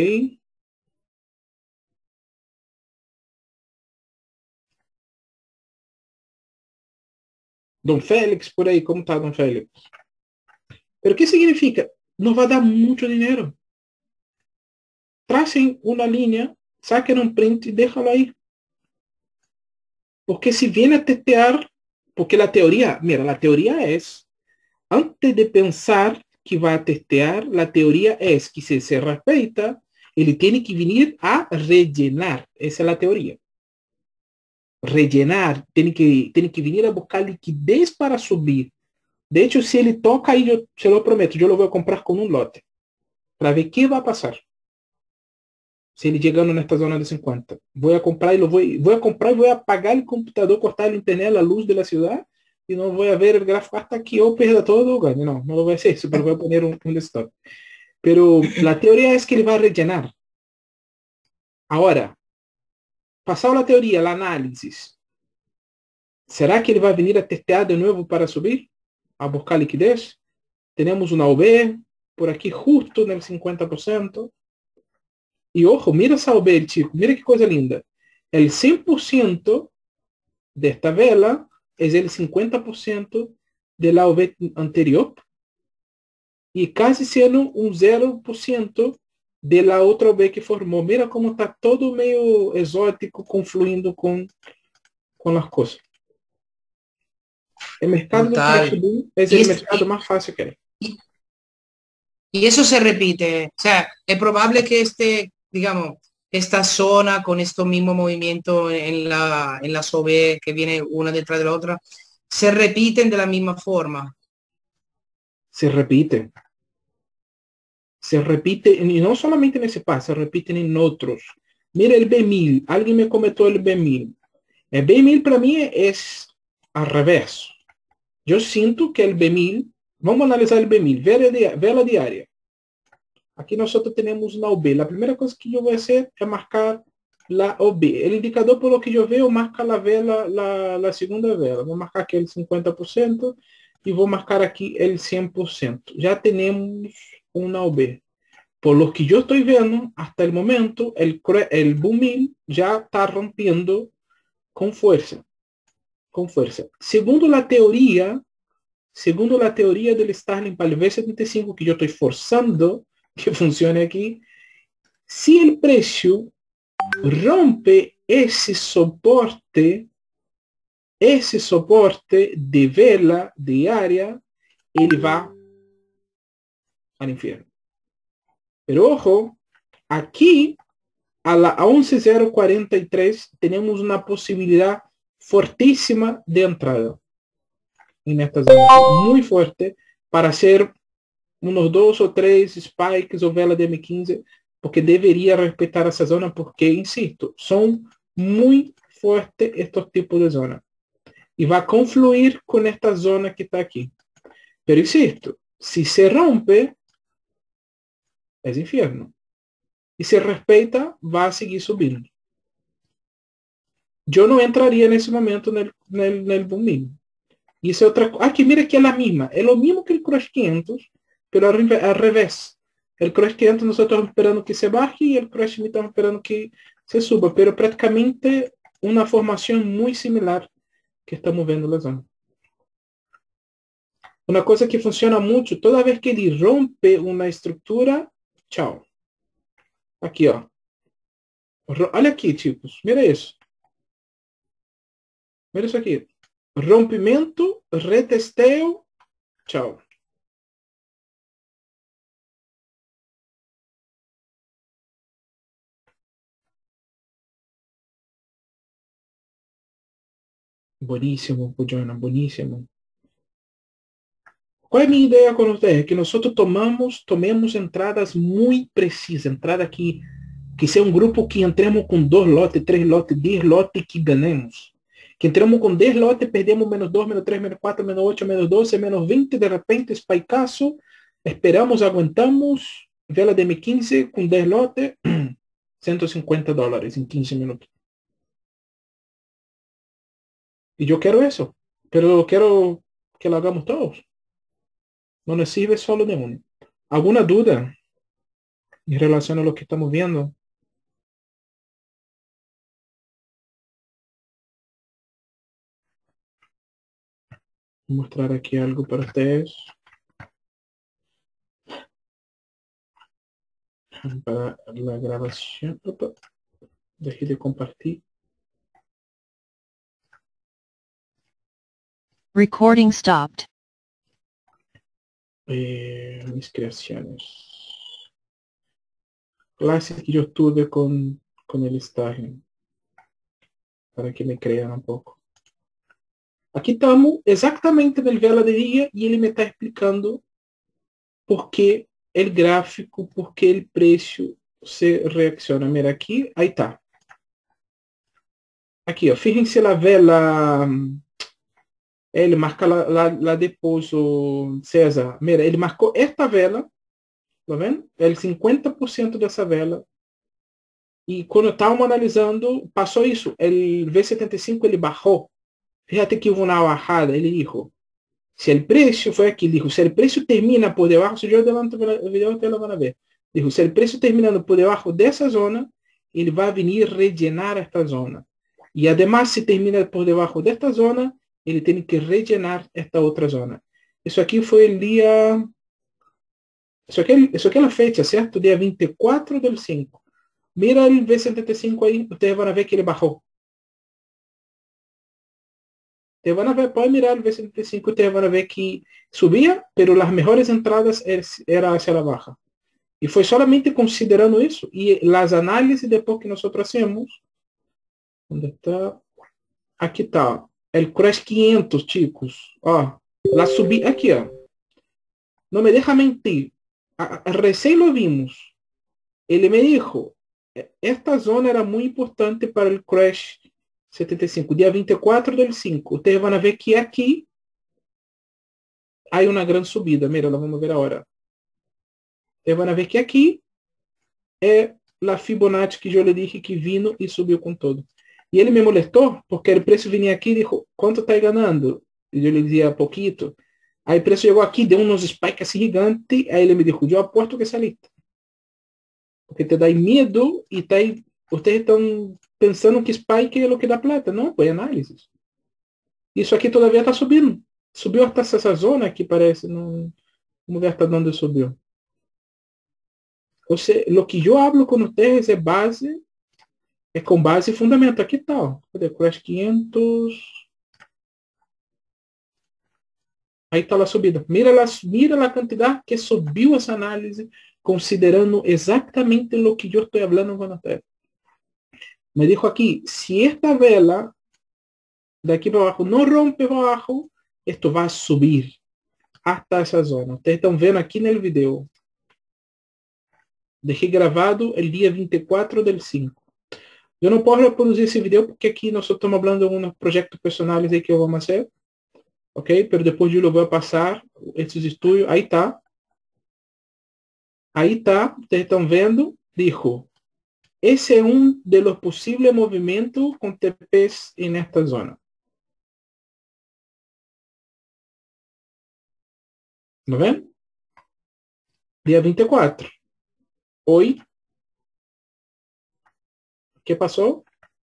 Don Félix, por ahí. ¿Cómo está, Don Félix? ¿Pero qué significa? Nos va a dar mucho dinero. Tracen una línea, saquen un print y déjalo ahí. Porque si viene a testear, porque la teoría, mira, la teoría es, antes de pensar que va a testear, la teoría es que si se respeta, él tiene que venir a rellenar. Esa es la teoría. Rellenar, tiene que venir a buscar liquidez para subir. De hecho, si ele toca aí, eu se lo prometo, eu lo vou comprar com um lote. Para ver o que vai passar. Se ele chegando nesta zona de 50. Vou a comprar e vou a comprar e vou apagar o computador, cortar a internet, a luz da cidade e não vou ver o gráfico hasta que eu perda todo o ganho. Não, não lo voy a hacer eso, pero voy a poner un desktop. Pero la teoría es que ele vai rellenar. Agora, passar a teoria, a análise, será que ele vai vir a testear de novo para subir? A buscar liquidez? Temos uma OB por aqui justo no 50%. E ojo, mira essa OB, chico, mira que coisa linda. El 100% desta vela é o 50% de la OB anterior e quase sendo um 0% de la outra OB que formou. Mira como está todo meio exótico, confluindo com as coisas. O mercado do Flash Boom é o mercado mais fácil que hay. Y eso se repite. O sea, es probable que digamos, esta zona con estos mismos movimientos en las OB que viene una detrás de la otra, se repiten de la misma forma. Se repiten. Se repite, y no solamente en ese par, se repiten en otros. Mira el B1000. Alguien me comentó el B1000. El B1000 para mí es al revés. Yo siento que el B1000, vamos a analizar el B1000, vela diaria. Aquí nosotros tenemos una OB. La primera cosa que yo voy a hacer es marcar la OB. El indicador, por lo que yo veo, marca la vela, la segunda vela. Voy a marcar aquí el 50% y voy a marcar aquí el 100%. Ya tenemos una OB. Por lo que yo estoy viendo, hasta el momento, el boom ya está rompiendo con fuerza. Con fuerza. Segundo la teoría del Starling para el V75, que yo estoy forzando que funcione aquí, si el precio rompe ese soporte de vela diaria, él va al infierno. Pero ojo, aquí a la 11.043 tenemos una posibilidad fortísima de entrada en esta zona, muy fuerte, para hacer unos 2 o 3 spikes o vela de M15, porque debería respetar esa zona, porque, insisto, son muy fuertes estos tipos de zonas. Y va a confluir con esta zona que está aquí. Pero, insisto, si se rompe, es infierno. Y si respeta, va a seguir subiendo. Yo no entraría en ese momento en el boom. Y esa es otra cosa. Aquí mira que es la misma. Es lo mismo que el Crush 500, pero al revés. El Crush 500 nosotros estamos esperando que se baje y el Crush 1000 estamos esperando que se suba. Pero prácticamente una formación muy similar que estamos viendo en la zona. Una cosa que funciona mucho, toda vez que él rompe una estructura, chao. Aqui, ó. Olha aqui, chicos. Mira isso. Mira isso aqui. Rompimento, retesteo, tchau. Buenísimo, Pujana, buenísimo. Qual é a minha ideia com vocês? Que nós tomemos entradas muito precisas. Entrada que seja um grupo que entremos com 2 lotes, 3 lotes, 10 lotes que ganemos. Que entremos com 10 lotes, perdemos -2, -3, -4, -8, -12, -20, de repente, spikeaço, esperamos, aguantamos, vela de M15 com 10 lotes, $150 em 15 minutos. E eu quero isso, pero eu quero que lo hagamos todos. No nos sirve solo de uno. ¿Alguna duda en relación a lo que estamos viendo? Voy a mostrar aquí algo para ustedes. Para la grabación. Opa, dejé de compartir. Recording stopped. Mis creaciones. Clases que yo tuve con el Starling. Para que me crean un poco. Aqui estamos exatamente na vela de dia e ele me está explicando por que o gráfico, por que o preço se reacciona. Mira aqui, aí está. Aqui, ó, fíjense la vela, ele marca lá depois, o César. Mira, ele marcou esta vela, tá vendo? Ele 50% dessa vela. E quando estávamos analisando, passou isso. O V75 ele bajou. Fíjate que hubo una bajada. Ele dijo, si el precio fue aquí, dijo, si el precio termina por debajo, si yo adelanto el video, ustedes lo van a ver. Dijo, si el precio terminando por debajo de esa zona, ele vai venir rellenar esta zona. E además, se termina por debaixo desta zona, ele tem que rellenar esta outra zona. Isso aqui foi o dia... Isso aqui é a fecha, certo? Dia 24 do 5. Mira o V75 aí, vocês vão ver que ele bajou. Ustedes van a ver, pueden mirar el V75, ustedes van a ver que subía, pero las mejores entradas era hacia la baja. Y fue solamente considerando eso. Y las análisis después que nosotros hacemos, ¿dónde está? Aquí está. El Crash 500, chicos. La subí aquí, no me deja mentir. Recién lo vimos. Él me dijo, esta zona era muy importante para el Crash 75, dia 24 del 5. Ustedes van a ver que aqui há uma grande subida. Mira, vamos ver agora. Ustedes van a ver que aqui é a Fibonacci que eu lhe dije que vino e subiu com todo. E ele me molestou porque o preço vinha aqui e disse, quanto está ganhando? E eu lhe dizia, pouquito. Aí o preço chegou aqui, deu uns spikes assim gigantes. Aí ele me disse, eu aposto que é lista. Porque te dá medo e tá aí, vocês estão pensando que spike é o que dá plata. Não, foi análise. Isso aqui todavia está subindo. Subiu até essa zona aqui, parece. Não, vamos ver até onde subiu. Ou seja, o que eu hablo com vocês é base, é com base e fundamento. Aqui está, ó. Cadê? Crash 500. Aí está a subida. Mira a quantidade que subiu essa análise, considerando exatamente o que eu estou falando com vocês. Me dijo aqui, se esta vela de aqui para abaixo não rompe para abaixo, isto vai subir hasta essa zona. Vocês estão vendo aqui no vídeo. Deixei gravado o dia 24 del 5. Eu não posso reproduzir esse vídeo porque aqui nós estamos falando de um projeto personal aí que eu vou fazer. Ok? Pero depois eu vou passar esses estudos. Aí está. Aí está. Vocês estão vendo. Dijo. Esse é um dos possíveis movimentos com TPs nesta zona. ¿No ven? Día 24. Hoy, ¿qué pasó?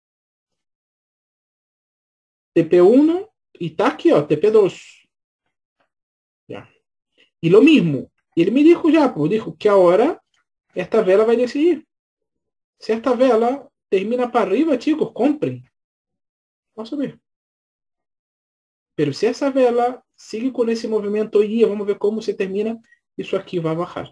TP1 y está aquí, TP2. Ya. Y lo mismo. Ele me dijo ya, pues dijo que ahora esta vela vai decidir. Se esta vela termina para arriba, chicos, comprem. Vamos subir. Pero se essa vela sigue com esse movimento hoje dia, vamos ver como se termina. Isso aqui vai bajar.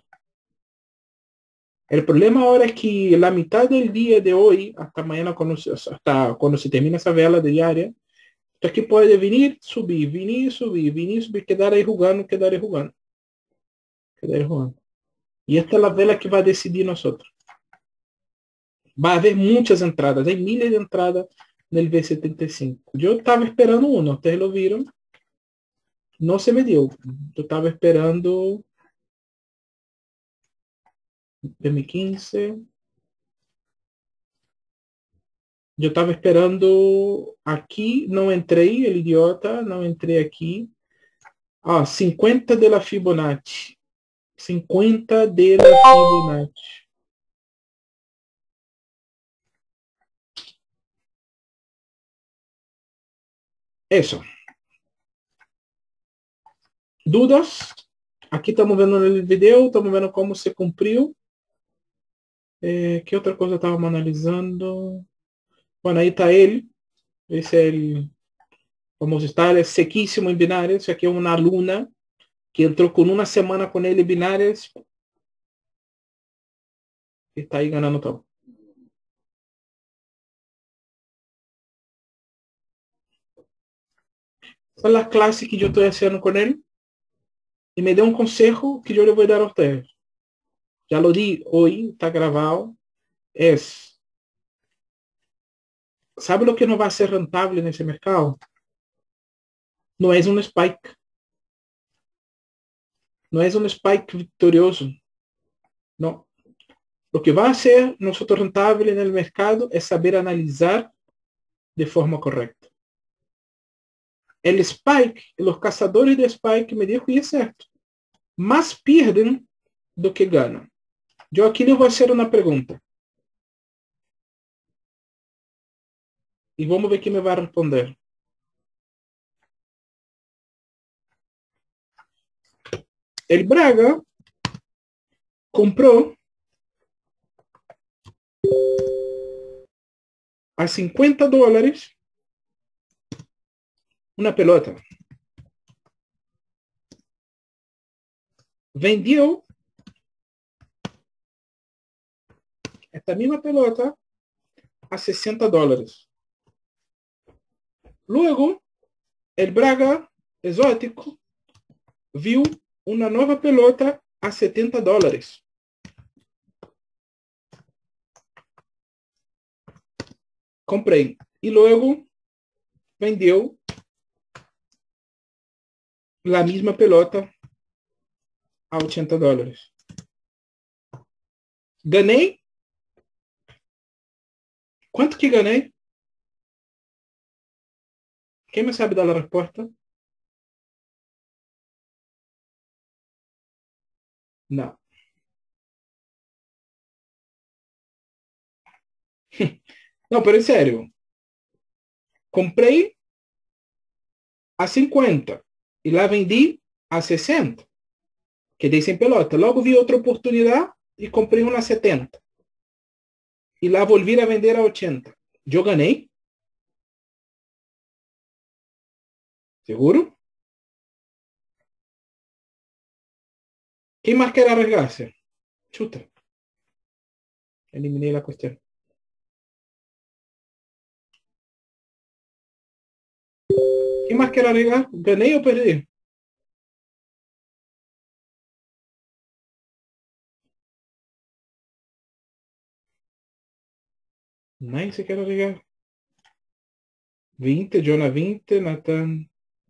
O problema agora é que a mitad do dia de hoje, hasta mañana, hasta quando se termina essa vela diária, isto aqui pode vir, subir, vir, subir, quedar aí jugando, quedar aí jugando. E esta é a vela que vai decidir nós outros. Vai haver muitas entradas, hay milhas de entradas no V75. Eu estava esperando uma, vocês lo viram. Não se me deu. Eu estava esperando M15. Eu estava esperando aqui, não entrei, el idiota, não entrei aqui. 50 de la Fibonacci. 50 de la Fibonacci. Isso. Dúvidas? Aqui estamos vendo no vídeo, estamos vendo como se cumpriu. Que outra coisa estávamos analisando? Bueno, aí está ele. Esse é ele. Vamos estar, é sequíssimo em binários. Isso aqui é uma aluna que entrou com uma semana com ele em binários. E está aí ganhando todo. Son las clases que yo estoy haciendo con él. Y me dio un consejo que yo le voy a dar a ustedes. Ya lo di hoy, está grabado. Es, ¿sabe lo que no va a ser rentable en ese mercado? No es un spike. No es un spike victorioso. No. Lo que va a ser nosotros rentable en el mercado es saber analizar de forma correcta. El spike, los cazadores de spike me dijo, y es cierto, más pierden do que ganan. Yo aquí les voy a hacer una pregunta. Y vamos a ver quién me va a responder. El Braga compró a $50 una pelota. Vendió esta misma pelota a $60. Luego, el Braga exótico viu una nueva pelota a $70. Comprei. Y luego vendió la misma pelota a $80. Ganei. ¿Cuánto que ganei? ¿Quién me sabe dar la respuesta? No. No, pero en serio. Comprei a 50 y la vendí a 60. Quedei sem pelota. Logo vi outra oportunidade e comprei uma a 70. E lá volvi a vender a 80. Eu ganhei? Seguro? Quem mais quer arriesgar-se? Chuta. Eliminei a questão. Quem mais quer arriesgar? Ganhei ou perdi? Nadie se quer arriesgar. 20, Jonah 20, Nathan.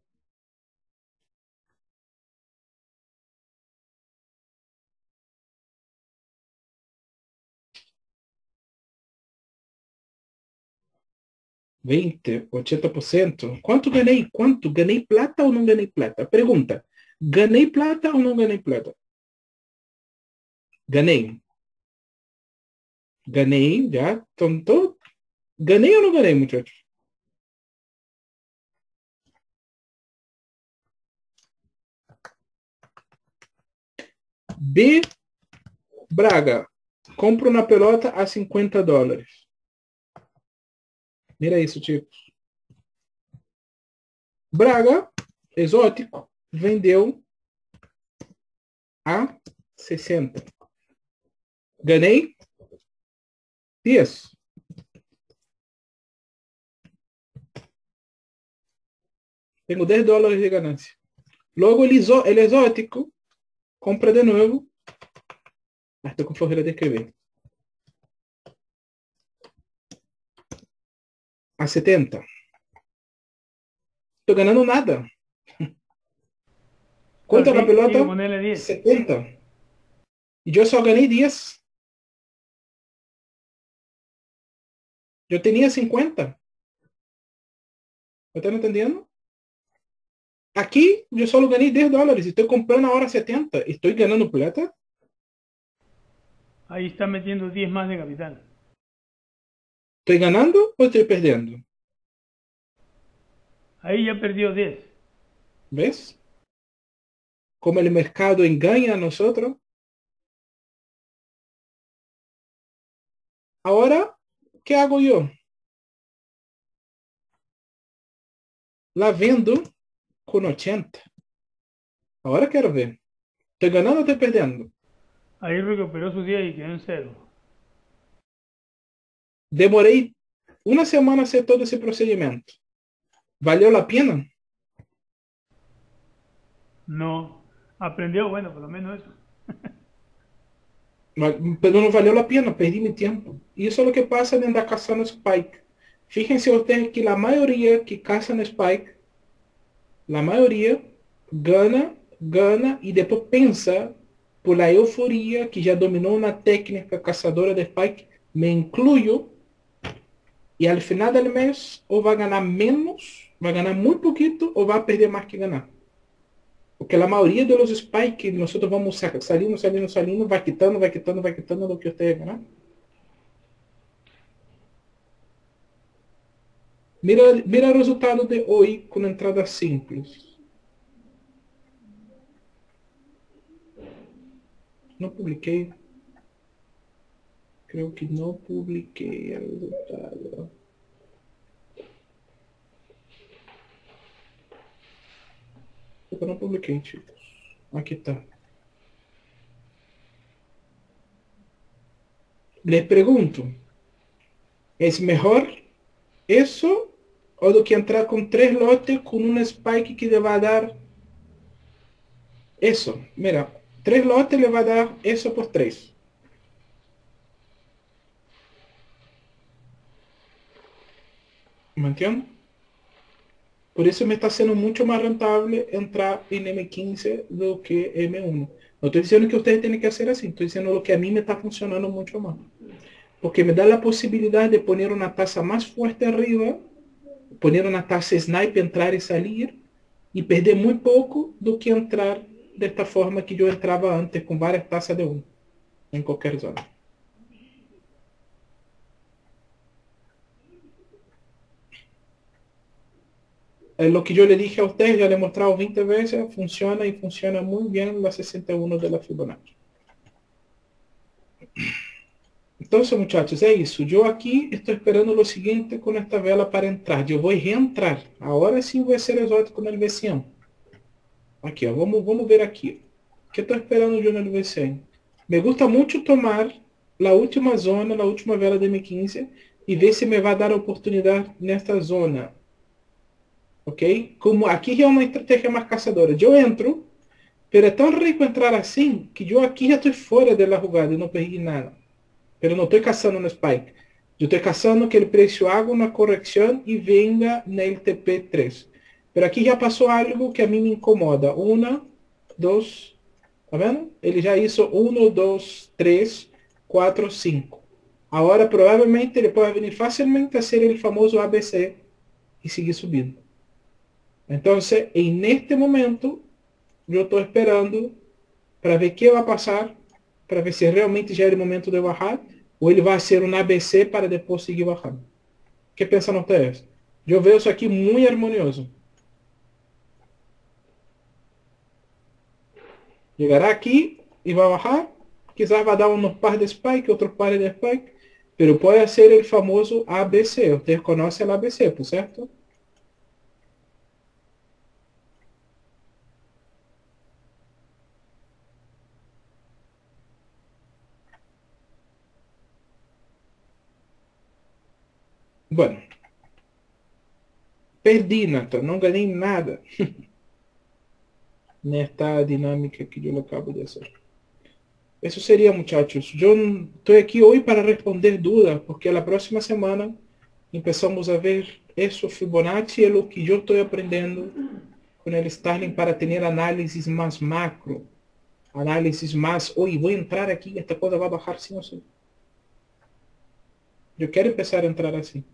$20, 80%. Quanto ganhei? Quanto? Ganhei plata ou não ganhei plata? Pergunta. Ganhei plata ou não ganhei plata? Ganhei. Ganhei, já. Então, ganhei ou não ganhei, muchachos? B. Braga. Compro uma pelota a $50. Mira isso, chicos. Braga, exótico, vendeu a 60. Ganhei 10. Tenho $10 de ganância. Logo, el exótico compra de novo. Estou com flojera de escrever. A 70. Estou ganhando nada. Quanto é na pelota? 70. E eu só ganhei 10. Eu tinha 50. ¿Están entendiendo? Aquí yo solo gané $10 y estoy comprando ahora 70. ¿Estoy ganando plata? Ahí está metiendo 10 más de capital. ¿Estoy ganando o estoy perdiendo? Ahí ya perdió 10. ¿Ves? Como el mercado engaña a nosotros. Ahora, ¿qué hago yo? La vendo con 80. Ahora quiero ver. ¿Estoy ganando o estoy perdiendo? Ahí recuperó sus 10 y quedó en 0. Demorei una semana a hacer todo ese procedimiento. ¿Valió la pena? No. Aprendió, bueno, por lo menos eso. Pero no valió la pena, perdí mi tiempo. Y eso es lo que pasa en andar cazando Spike. Fíjense ustedes que la mayoría que cazan Spike, la mayoría gana y después pensa por la euforia que ya dominó una técnica cazadora de Spike, me incluyo, y al final del mes o va a ganar menos, va a ganar muy poquito o va a perder más que ganar. Porque la mayoría de los spikes que nosotros vamos saliendo, va quitando lo que ustedes ganan. Mira el resultado de hoy con entradas simples. No publiqué. Creo que no publiqué el resultado. Eu não publiquei, chicos. Aqui está. Les pregunto, ¿es mejor eso o do que entrar con 3 lotes con un spike que le va a dar eso? Mira, 3 lotes le va a dar eso por 3. ¿Me entiendes? Por eso me está siendo mucho más rentable entrar en M15 do que M1. No estoy diciendo que ustedes tienen que hacer así, estoy diciendo lo que a mí me está funcionando mucho más. Porque me da la posibilidad de poner una tasa más fuerte arriba, poner una tasa snipe, entrar y salir, y perder muy poco do que entrar de esta forma que yo entraba antes, con varias tasas de 1, en cualquier zona. Lo que yo le dije a ustedes, ya le he mostrado 20 veces, funciona y funciona muy bien la 61 de la Fibonacci. Entonces, muchachos, es eso. Yo aquí estoy esperando lo siguiente con esta vela para entrar. Yo voy a reentrar. Ahora sí voy a ser exótico en el V100. Aquí, ó, vamos ver aquí. ¿Qué estoy esperando yo en el V100? Me gusta mucho tomar la última zona, la última vela de M15 y ver si me va a dar oportunidad en esta zona. ¿Ok? Como aquí ya es una estrategia más cazadora. Yo entro, pero es tan rico entrar así que yo aquí ya estoy fuera de la jugada y no perdí nada. Pero no estoy cazando un spike. Yo estoy cazando que el precio haga una corrección y venga en el TP3. Pero aquí ya pasó algo que a mí me incomoda. 1, 2, ¿está viendo? Ele já hizo 1, 2, 3, 4, 5. Ahora probablemente ele pode venir fácilmente a hacer el famoso ABC y seguir subindo. Entonces, en este momento, yo estoy esperando para ver qué va a pasar, para ver si realmente ya es el momento de bajar, o ele vai ser um ABC para depois seguir bajando. ¿Qué piensan ustedes? Yo veo eso aquí muy armonioso. Llegará aquí y va a bajar, quizás va a dar unos par de spike, otros pares de spike, pero puede hacer el famoso ABC. Ustedes conocen el ABC, ¿por cierto? Bueno, perdi, Nathan, não ganhei nada nesta dinámica que eu acabo de fazer. Isso seria, muchachos. Eu estou aqui hoje para responder dúvidas, porque a próxima semana começamos a ver isso Fibonacci, é o que eu estou aprendendo com o Starling para ter análises mais macro, análises mais, oi, vou entrar aqui, esta coisa vai baixar sim ou sim. Eu quero começar a entrar assim.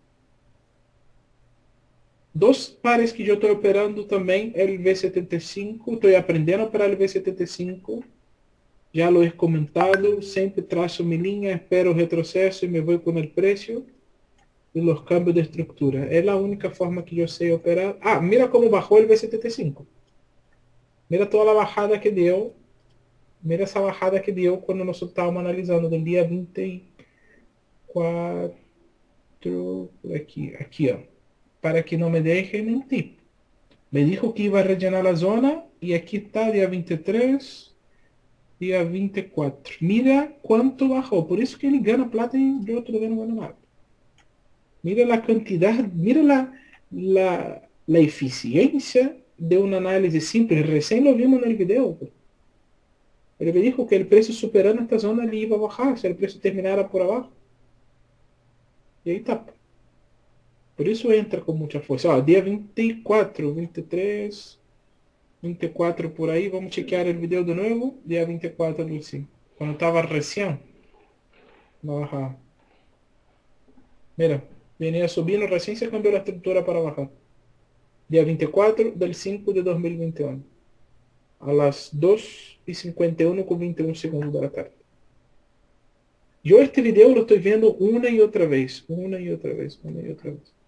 Dos pares que eu estou operando também é o V75, estou aprendendo a operar o V75, já lo he comentado, sempre traço minha linha, espero o retrocesso e me vou com o preço e os cambios de estrutura. É a única forma que eu sei operar. Ah, mira como bajou o V75. Mira toda a bajada que deu. Mira essa bajada que deu quando nós estávamos analisando do dia 24, por aqui, ó. Para que não me deje mentir. Me dijo que iba a rellenar la zona y aquí está, día 23, día 24. Mira cuánto bajó. Por eso que ele gana plata y yo todavía no gano nada. Mira la cantidad, mira la eficiencia de una análisis simple, recién lo vimos en el video. Él me dijo que el precio superando esta zona le iba a bajar si el precio terminara por abajo. Y ahí está. Por eso entra con mucha fuerza. Ó, día 24, 23, 24 por ahí. Vamos a chequear el video de nuevo. Día 24 del 5. Cuando estaba recién. Bajar. Mira, venía subiendo, recién se cambió la estructura para bajar. Día 24 del 5 de 2021. A las 2:51 con 21 segundos de la tarde. Yo este video lo estoy viendo una y otra vez. Una y otra vez. Una y otra vez.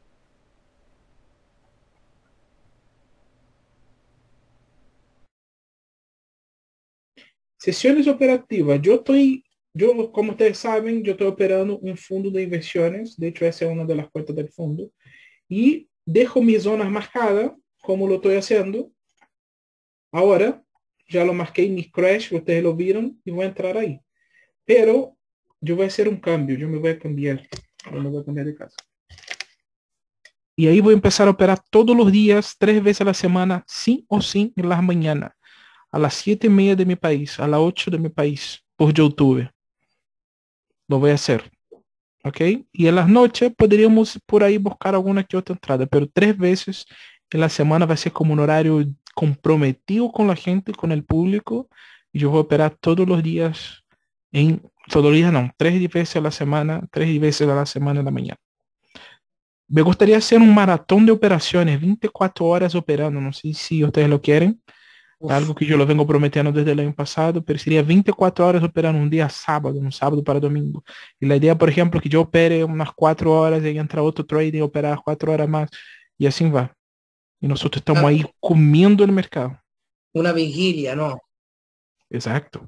Sesiones operativas. Yo, como ustedes saben, yo estoy operando un fondo de inversiones. De hecho, esa es una de las cuentas del fondo. Y dejo mis zonas marcadas, como lo estoy haciendo. Ahora, ya lo marqué en mis crash, ustedes lo vieron, y voy a entrar ahí. Pero yo voy a hacer un cambio. Yo me voy a cambiar. Yo me voy a cambiar de casa. Y ahí voy a empezar a operar todos los días, 3 veces a la semana, sí o sí, en las mañanas. A las 7:30 de mi país, a las 8 de mi país, por YouTube. Lo voy a hacer. ¿Ok? Y en las noches podríamos por ahí buscar alguna que otra entrada, pero 3 veces en la semana va a ser como un horario comprometido con la gente, con el público. Y yo voy a operar todos los días, todos los días no, 3 veces a la semana, 3 veces a la semana en la mañana. Me gustaría hacer un maratón de operaciones, 24 horas operando, no sé si ustedes lo quieren. Algo que yo lo vengo prometiendo desde el año pasado, pero sería 24 horas operando un día sábado, un sábado para domingo. Y la idea, por ejemplo, que yo opere unas 4 horas y entra otro trader y operar 4 horas más. Y así va. Y nosotros estamos ahí comiendo el mercado. Una vigilia, ¿no? Exacto.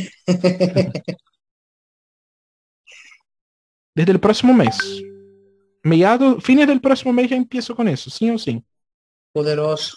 Desde el próximo mes. Fines del próximo mes ya empiezo con eso, sí o sí. Poderoso.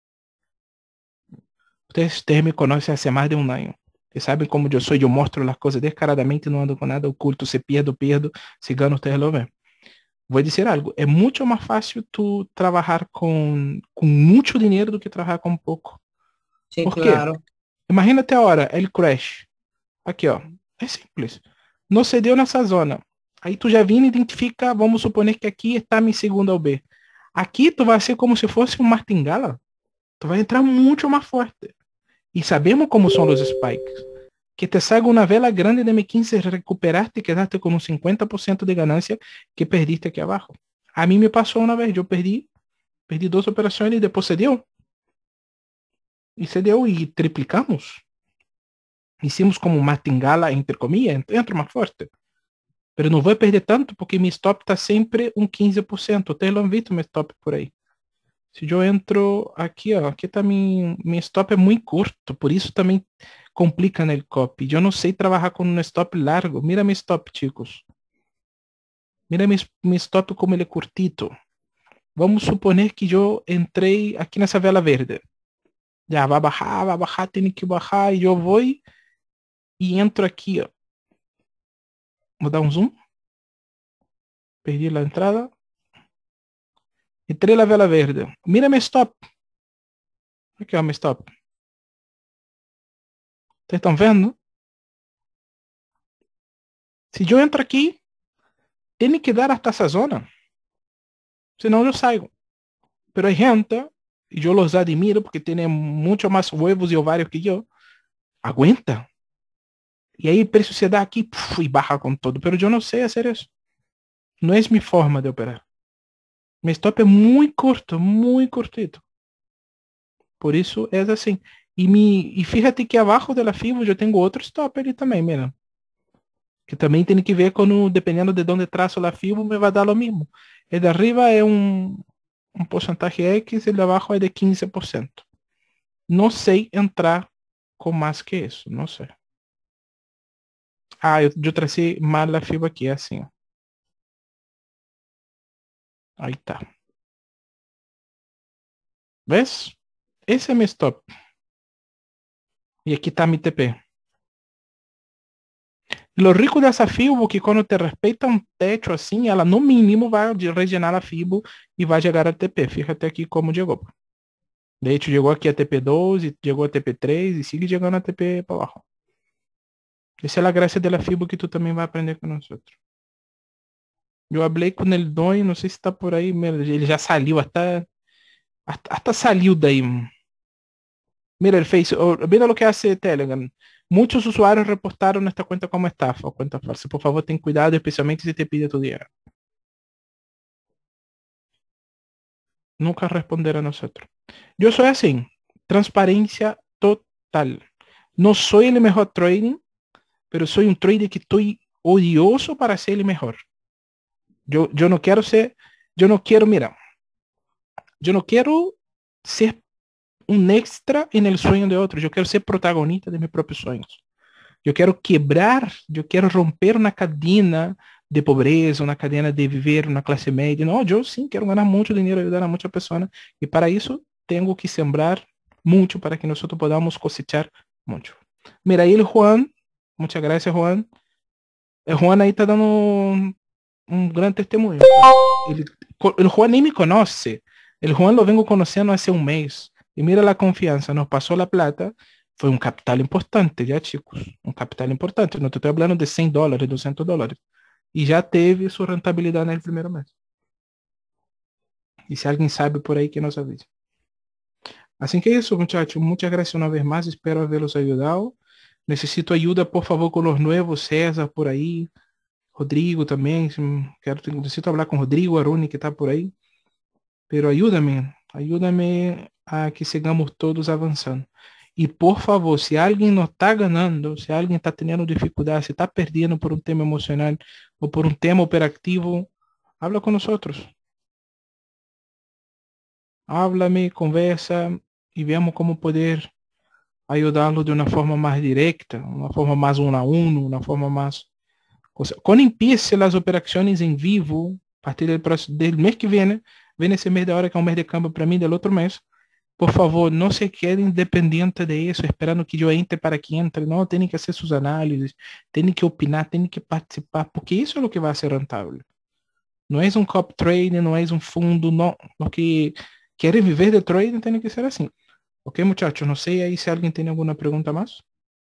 Ustedes me conocen hace más de un año. Ustedes saben cómo yo soy. Yo muestro las cosas descaradamente, no ando con nada oculto. Si pierdo. Si gano, ustedes lo ven. Voy a decir algo. Es mucho más fácil tú trabajar con mucho dinero do que trabajar con poco. Sí, ¿Por qué? claro. Imagínate ahora el crash. Aqui, ó. É simples. No se deu nessa zona. Aí tu já vindo e identifica, vamos suponer que aqui está mi segunda OB. Aqui tu vai ser como se fosse um martingala. Tu vai entrar muito mais forte. Y sabemos cómo son los spikes. Que te salga una vela grande de M15, recuperaste y quedaste con un 50% de ganancia que perdiste aquí abajo. A mí me pasó una vez, yo perdí 2 operaciones y después se dio. Y se dio y triplicamos. Hicimos como un martingala, entre comillas, entro más fuerte. Pero no voy a perder tanto porque mi stop está siempre un 15%. Ustedes lo han visto mi stop por ahí. Se eu entro aqui, ó, aqui tá mi stop é muito curto, por isso também complica no copy. Eu não sei trabalhar com um stop largo. Mira mi stop, chicos. Mira mi stop como ele é curtito. Vamos suponer que eu entrei aqui nessa vela verde. Já vai baixar, tem que baixar, e eu vou e entro aqui, ó. Vou dar um zoom. Perdi a entrada. Entrei na vela verde. Mira meu stop. Aqui, ó, meu stop. Vocês estão vendo? Se eu entro aqui, tem que dar hasta essa zona. Senão eu saio. Pero hay gente, e eu los admiro porque tem muito mais huevos e ovários que eu, aguenta. E aí o preço se dá aqui e barra com todo. Pero eu não sei fazer isso. Não é minha forma de operar. Mi stop é muito curto, muito cortito. Por isso é assim. E fíjate que abaixo da FIBO eu tenho outro stop ali também, mira. Que também tem que ver quando, dependendo de onde traço a FIBO, me vai dar o mesmo. El de arriba é um porcentagem X, el de abaixo é de 15%. Não sei entrar com mais que isso, não sei. Ah, eu tracei mal a FIBO aqui, é assim, ó. Aí tá. ¿Ves? Esse é meu stop. E aqui tá mi TP. Lo rico dessa FIBO é que quando te respeita um teto assim, ela no mínimo vai rellenar a FIBO e vai chegar a TP. Fíjate aqui como chegou. De hecho, llegó aquí a TP2 y llegó a TP3 y sigue llegando a TP para abajo. Esa es la gracia de la FIBO que tú también vas a aprender con nosotros. Yo hablé con el Don, no sé si está por ahí, mira, ele já salió, hasta salió de ahí. Mira el Face, mira lo que hace Telegram. Muchos usuarios reportaron esta cuenta como estafa o cuenta falsa. Por favor, ten cuidado, especialmente si te pide tu dinero. Nunca responder a nosotros. Yo soy así, transparencia total. No soy el mejor trading, pero soy un trader que estoy odioso para ser el mejor. Yo no quiero ser, yo no quiero, mira, yo no quiero ser un extra en el sueño de otros. Yo quiero ser protagonista de mis propios sueños. Yo quiero quebrar, yo quiero romper una cadena de pobreza, una cadena de vivir una clase media. No, yo sí quiero ganar mucho dinero, ayudar a muchas personas. Y para eso tengo que sembrar mucho para que nosotros podamos cosechar mucho. Mira, ahí el Juan, muchas gracias Juan. El Juan ahí está dando un gran testemunho. El Juan ni me conoce. El Juan lo vengo conociendo hace un mes. Y mira la confianza, nos pasó la plata. Fue un capital importante, ya chicos. Un capital importante. No te estoy hablando de $100, $200. Y ya teve su rentabilidad en el primer mes. Y si alguien sabe por ahí, que nos avise. Así que eso, muchachos. Muchas gracias una vez más. Espero haberlos ayudado. Necesito ayuda, por favor, con los nuevos. César por ahí. Rodrigo también. Necesito hablar con Rodrigo Aruni, que está por ahí. Pero ayúdame a que sigamos todos avanzando. Y por favor, si alguien no está ganando, si alguien está teniendo dificultad, si está perdiendo por un tema emocional o por un tema operativo, habla con nosotros. Háblame, conversa y veamos cómo poder ayudarlo de una forma más directa, una forma más uno a uno, una forma más... Cuando empiece las operaciones en vivo, a partir del mes que viene ese mes de ahora que es un mes de cambio para mí, del otro mes, por favor, no se queden dependientes de eso, esperando que yo entre para que entre. No, tienen que hacer sus análisis, tienen que opinar, tienen que participar, porque eso es lo que va a ser rentable. No es un cop trading, no es un fundo, no. Los que quieren vivir de trading tienen que ser así. Ok, muchachos, no sé ahí si alguien tiene alguna pregunta más.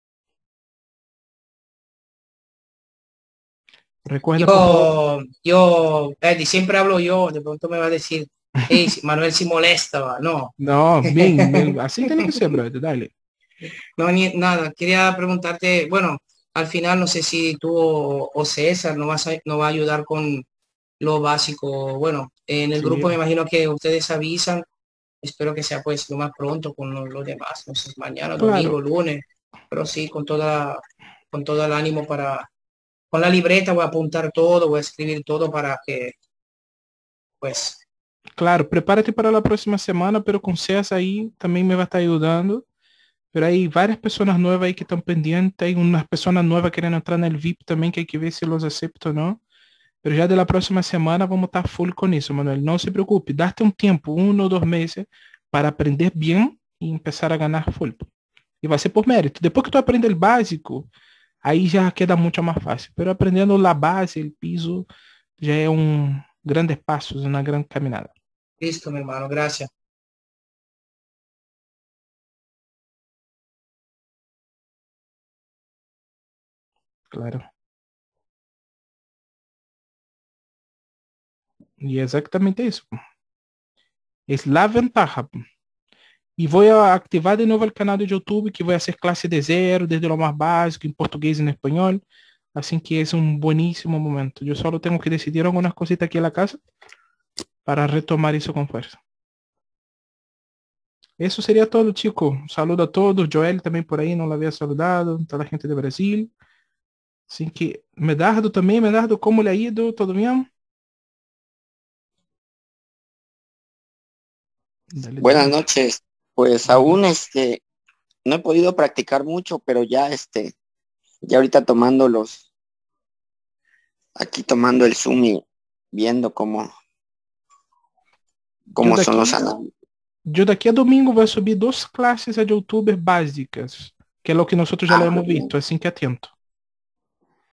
Recuerda, por favor. Eddie, siempre hablo yo, de pronto me va a decir, hey, Manuel si molesta, va. No. No, bien, así tiene que ser, brother, dale. No, ni nada, quería preguntarte, bueno, al final no sé si tú o César no va a ayudar con lo básico. Bueno, en el Sí. grupo me imagino que ustedes avisan, espero que sea pues lo más pronto con lo demás, no sé, mañana, Claro. domingo, lunes, pero sí, con todo el ánimo con la libreta voy a apuntar todo, voy a escribir todo para que, pues... Claro, prepárate para la próxima semana, pero con César ahí también me va a estar ayudando. Pero hay varias personas nuevas ahí que están pendientes. Hay unas personas nuevas queriendo entrar en el VIP también, que hay que ver si los acepto o no. Pero ya de la próxima semana vamos a estar full con eso, Manuel. No se preocupe, date un tiempo, 1 o 2 meses, para aprender bien y empezar a ganar full. Y va a ser por mérito. Después que tú aprendes el básico, ahí ya queda mucho más fácil. Pero aprendiendo la base, el piso, ya es un grandes pasos, una gran caminada. Listo, mi hermano, gracias. Claro. Y exactamente eso. Es la ventaja. Y voy a activar de nuevo el canal de YouTube, que voy a hacer clase de cero, desde lo más básico, en portugués y en español. Así que es un buenísimo momento. Yo solo tengo que decidir algunas cositas aquí en la casa para retomar eso con fuerza. Eso sería todo, chicos. Un saludo a todos. Joel también por ahí no la había saludado. Toda la gente de Brasil. Así que, Medardo también. Medardo, ¿cómo le ha ido? ¿Todo bien? Dale, Buenas dale. noches. Pues aún no he podido practicar mucho, pero ya ya ahorita aquí tomando el Zoom y viendo cómo Yo de son los aquí, análisis. yo de aquí a domingo voy a subir 2 clases de YouTube básicas, que es lo que nosotros ya lo hemos Muy bien. visto, así que atento.